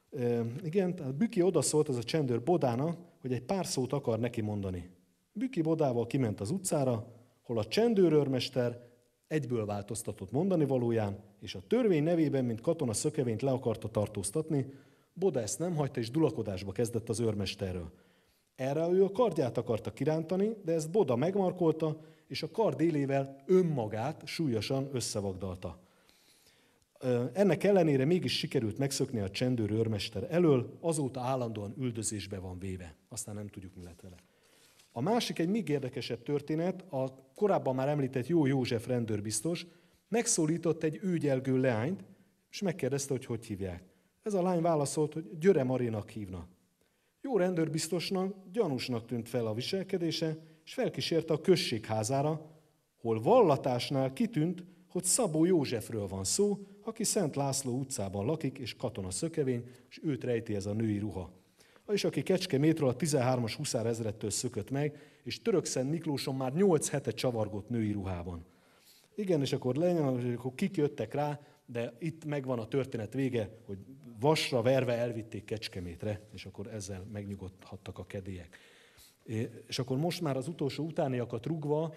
Igen, tehát Büki odaszólt az a csendőr Bodának, hogy egy pár szót akar neki mondani. Büki Bodával kiment az utcára, hol a csendőrőrmester egyből változtatott mondani valóján, és a törvény nevében, mint katona szökevényt le akarta tartóztatni. Boda ezt nem hagyta, és dulakodásba kezdett az őrmesterről. Erre ő a kardját akarta kirántani, de ezt Boda megmarkolta, és a kard élével önmagát súlyosan összevagdalta. Ennek ellenére mégis sikerült megszökni a csendőr őrmester elől, azóta állandóan üldözésbe van véve. Aztán nem tudjuk, mi lett vele. A másik egy még érdekesebb történet, a korábban már említett Jó József rendőrbiztos megszólított egy ügyelgő leányt, és megkérdezte, hogy hogy hívják. Ez a lány válaszolt, hogy Györe Marinak hívnak. Jó rendőrbiztosnak gyanúsnak tűnt fel a viselkedése, és felkísérte a községházára, hol vallatásnál kitűnt, hogy Szabó Józsefről van szó, aki Szent László utcában lakik, és katona szökevény, és őt rejti ez a női ruha. És aki Kecskemétről a 13-as huszárezrettől szökött meg, és Törökszent Miklóson már 8 hete csavargott női ruhában. Igen, és akkor kik jöttek rá, de itt megvan a történet vége, hogy vasra verve elvitték Kecskemétre, és akkor ezzel megnyugodhattak a kedélyek. És akkor most már az utolsó utániakat rugva,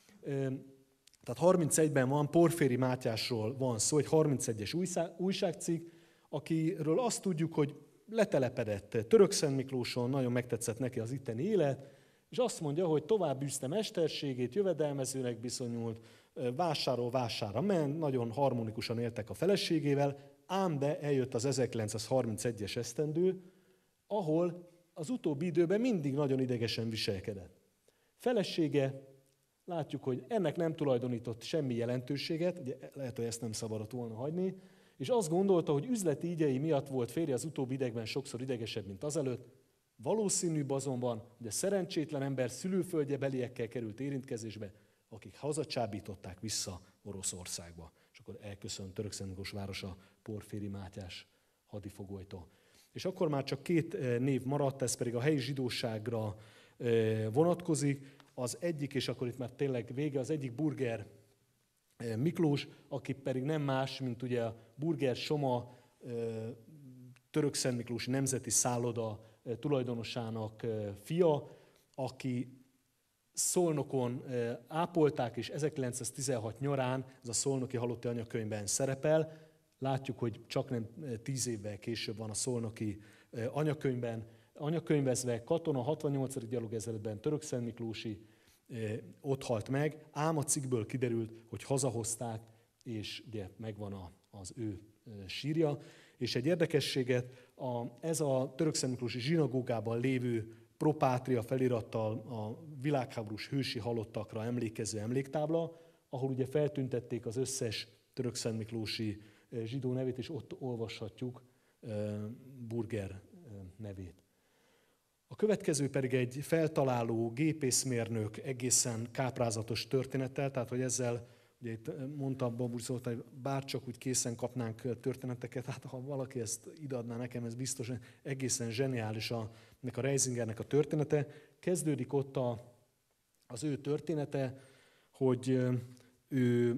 tehát 31-ben van, Porféri Mátyásról van szó, egy 31-es újságcikk, akiről azt tudjuk, hogy letelepedett Törökszent Miklóson, nagyon megtetszett neki az itteni élet, és azt mondja, hogy tovább űzte mesterségét, jövedelmezőnek bizonyult, vásárról vásárra ment, nagyon harmonikusan éltek a feleségével, ám de eljött az 1931-es esztendő, ahol az utóbbi időben mindig nagyon idegesen viselkedett. Felesége, látjuk, hogy ennek nem tulajdonított semmi jelentőséget, ugye lehet, hogy ezt nem szabadott volna hagyni, és azt gondolta, hogy üzleti ígyei miatt volt férje az utóbbi idegben sokszor idegesebb, mint azelőtt. Valószínűbb azonban, hogy a szerencsétlen ember szülőföldje beliekkel került érintkezésbe, akik hazacsábították vissza Oroszországba. És akkor elköszönt Törökszent Miklós városa Porféri Mátyás hadifogolytól. És akkor már csak 2 név maradt, ez pedig a helyi zsidóságra vonatkozik. Az egyik, és akkor itt már tényleg vége, az egyik Burger Miklós, aki pedig nem más, mint ugye a Burger Soma Törökszent Miklósi Nemzeti Szálloda tulajdonosának fia, aki Szolnokon ápolták, és 1916 nyarán ez a szolnoki halotti anyakönyvben szerepel. Látjuk, hogy csak nem 10 évvel később van a szolnoki anyakönyvben anyakönyvezve, katona 68. gyalogezredben Törökszent Miklósi ott halt meg, ám a cikkből kiderült, hogy hazahozták, és ugye megvan az ő sírja. És egy érdekességet, ez a Törökszent Miklósi zsinagógában lévő propátria felirattal a világháborús hősi halottakra emlékező emléktábla, ahol ugye feltüntették az összes Törökszent Miklósi zsidó nevét, és ott olvashatjuk Burger nevét. A következő pedig egy feltaláló gépészmérnök egészen káprázatos történettel, tehát hogy ezzel, ugye itt mondta Babus Zoltán, hogy bárcsak úgy készen kapnánk történeteket, hát ha valaki ezt ideadná nekem, ez biztos egészen zseniális ennek a Reisingernek a története. Kezdődik ott az ő története, hogy ő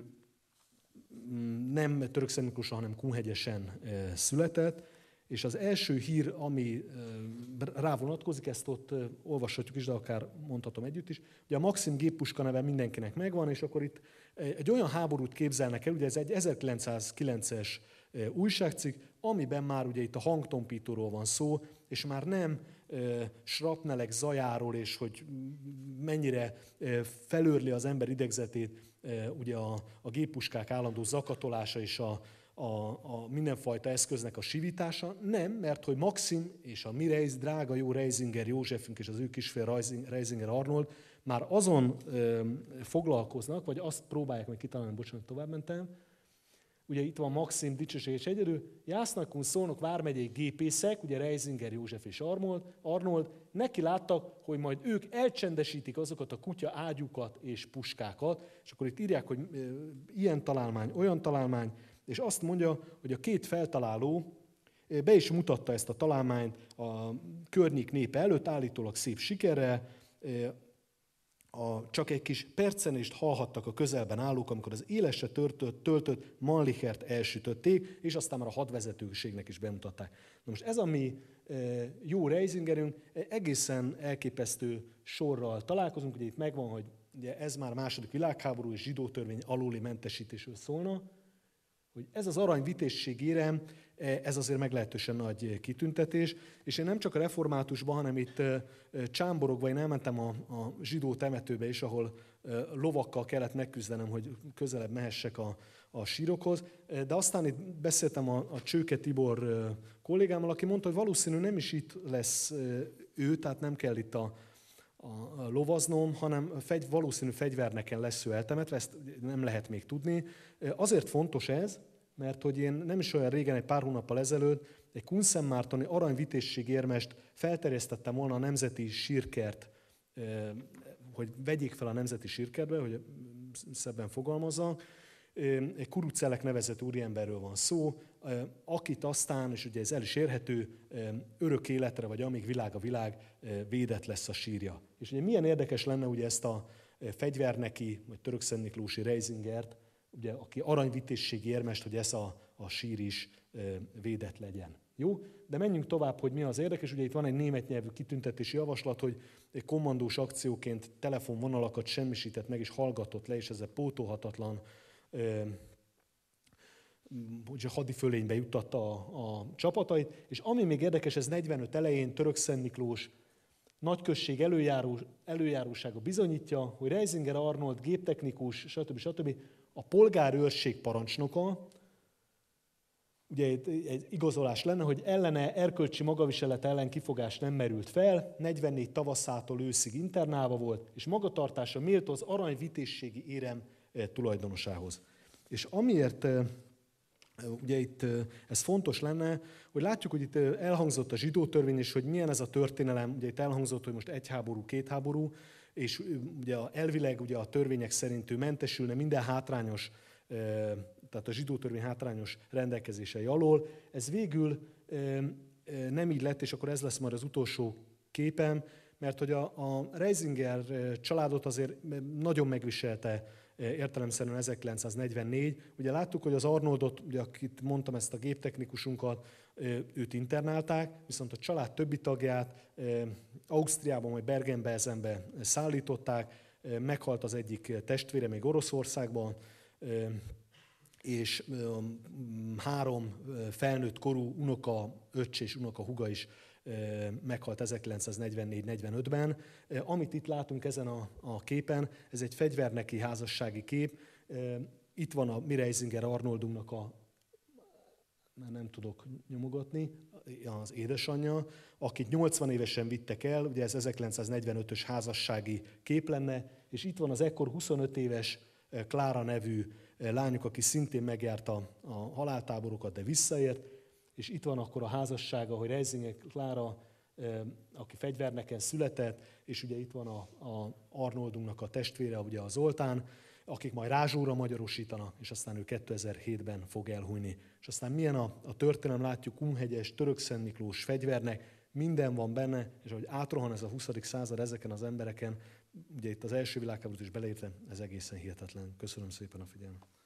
nem Törökszent Miklóson, hanem Kunhegyesen született, és az első hír, ami rá vonatkozik, ezt ott olvashatjuk is, de akár mondhatom együtt is, ugye a Maxim géppuska neve mindenkinek megvan, és akkor itt egy olyan háborút képzelnek el, ugye ez egy 1909-es újságcikk, amiben már ugye itt a hangtompítóról van szó, és már nem srapnelek zajáról, és hogy mennyire felőrli az ember idegzetét ugye a géppuskák állandó zakatolása és a mindenfajta eszköznek a sivítása. Nem, mert hogy Maxim és a mi drága jó Reisinger Józsefünk és az ő kisfél Reisinger Arnold már azon foglalkoznak, vagy azt próbálják meg kitalálni, bocsánat, tovább mentem. Ugye itt van Maxim, dicsőséges egyedül, Jásznak Szolnok vármegyei gépészek, ugye Reisinger József és Arnold, neki láttak, hogy majd ők elcsendesítik azokat a kutya ágyukat és puskákat, és akkor itt írják, hogy ilyen találmány, olyan találmány, és azt mondja, hogy a 2 feltaláló be is mutatta ezt a találmányt a környék népe előtt, állítólag szép sikerrel. csak egy kis percenést hallhattak a közelben állók, amikor az élesre töltött Mannlichert elsütötték, és aztán már a hadvezetőségnek is bemutatták. Na most ez a mi jó Reisingerünk, egészen elképesztő sorral találkozunk. Ugye itt megvan, hogy ugye ez már második világháború és zsidó törvény alóli mentesítésről szólna, hogy ez az aranyvitézség érem, ez azért meglehetősen nagy kitüntetés, és én nem csak a reformátusban, hanem itt csámborogva én elmentem a zsidó temetőbe is, ahol lovakkal kellett megküzdenem, hogy közelebb mehessek a sírokhoz, de aztán itt beszéltem a Csőke Tibor kollégámmal, aki mondta, hogy valószínű nem is itt lesz ő, tehát nem kell itt a lovaznom, hanem valószínű fegyverneken lesz ő eltemetve, ezt nem lehet még tudni. Azért fontos ez, mert hogy én nem is olyan régen, egy pár hónappal ezelőtt egy kunszentmártoni aranyvitézség érmest felterjesztettem volna a nemzeti sírkert, hogy vegyék fel a nemzeti sírkertbe, hogy szebben fogalmazzak. Egy Kurucelek nevezetű úriemberről van szó, akit aztán, és ugye ez el is érhető, örök életre, vagy amíg világ a világ, védett lesz a sírja. És ugye milyen érdekes lenne ugye ezt a fegyverneki, vagy törökszentmiklósi Reisingert, ugye, aki aranyvitézségi érmest, hogy ez a sír is védett legyen. Jó? De menjünk tovább, hogy mi az érdekes. Ugye itt van egy német nyelvű kitüntetési javaslat, hogy egy kommandós akcióként telefonvonalakat semmisített meg és hallgatott le, és ezzel pótolhatatlan hadifölénybe juttatta a csapatait. És ami még érdekes, ez 45 elején Törökszentmiklós nagyközség előjárósága bizonyítja, hogy Reisinger Arnold géptechnikus, stb. A polgárőrség parancsnoka, ugye egy igazolás lenne, hogy ellene erkölcsi magaviselet ellen kifogás nem merült fel, 44 tavaszától őszig internálva volt, és magatartása méltó az aranyvitézségi érem tulajdonosához. És amiért ugye itt ez fontos lenne, hogy látjuk, hogy itt elhangzott a zsidó törvény, és hogy milyen ez a történelem, ugye itt elhangzott, hogy most egy háború, két háború, és ugye elvileg ugye a törvények szerint ő mentesülne minden hátrányos, tehát a zsidó törvény hátrányos rendelkezései alól. Ez végül nem így lett, és akkor ez lesz majd az utolsó képem, mert hogy a Reisinger családot azért nagyon megviselte értelemszerűen 1944. Ugye láttuk, hogy az Arnoldot, ugye akit mondtam, ezt a géptechnikusunkat, őt internálták, viszont a család többi tagját Ausztriában, vagy Bergen-Belsenbe szállították, meghalt az egyik testvére még Oroszországban, és 3 felnőtt korú unoka, öccse és unoka húga is meghalt 1944-45-ben. Amit itt látunk ezen a képen, ez egy fegyverneki házassági kép. Itt van a mi Reisinger Arnoldunknak már nem tudok nyomogatni, az édesanyja, akit 80 évesen vittek el, ugye ez 1945-ös házassági kép lenne, és itt van az ekkor 25 éves Klára nevű lányuk, aki szintén megjárta a haláltáborokat, de visszaért, és itt van akkor a házassága, hogy Reisinger Klára, aki fegyverneken született, és ugye itt van a Arnoldunknak a testvére, ugye a Zoltán, akik majd rázsóra magyarosítanak, és aztán ő 2007-ben fog elhunyni. És aztán milyen a történelem, látjuk, Kunhegyes, Törökszentmiklós fegyvernek, minden van benne, és ahogy átrohan ez a 20. század ezeken az embereken, ugye itt az első világháborút is beleértve, ez egészen hihetetlen. Köszönöm szépen a figyelmet.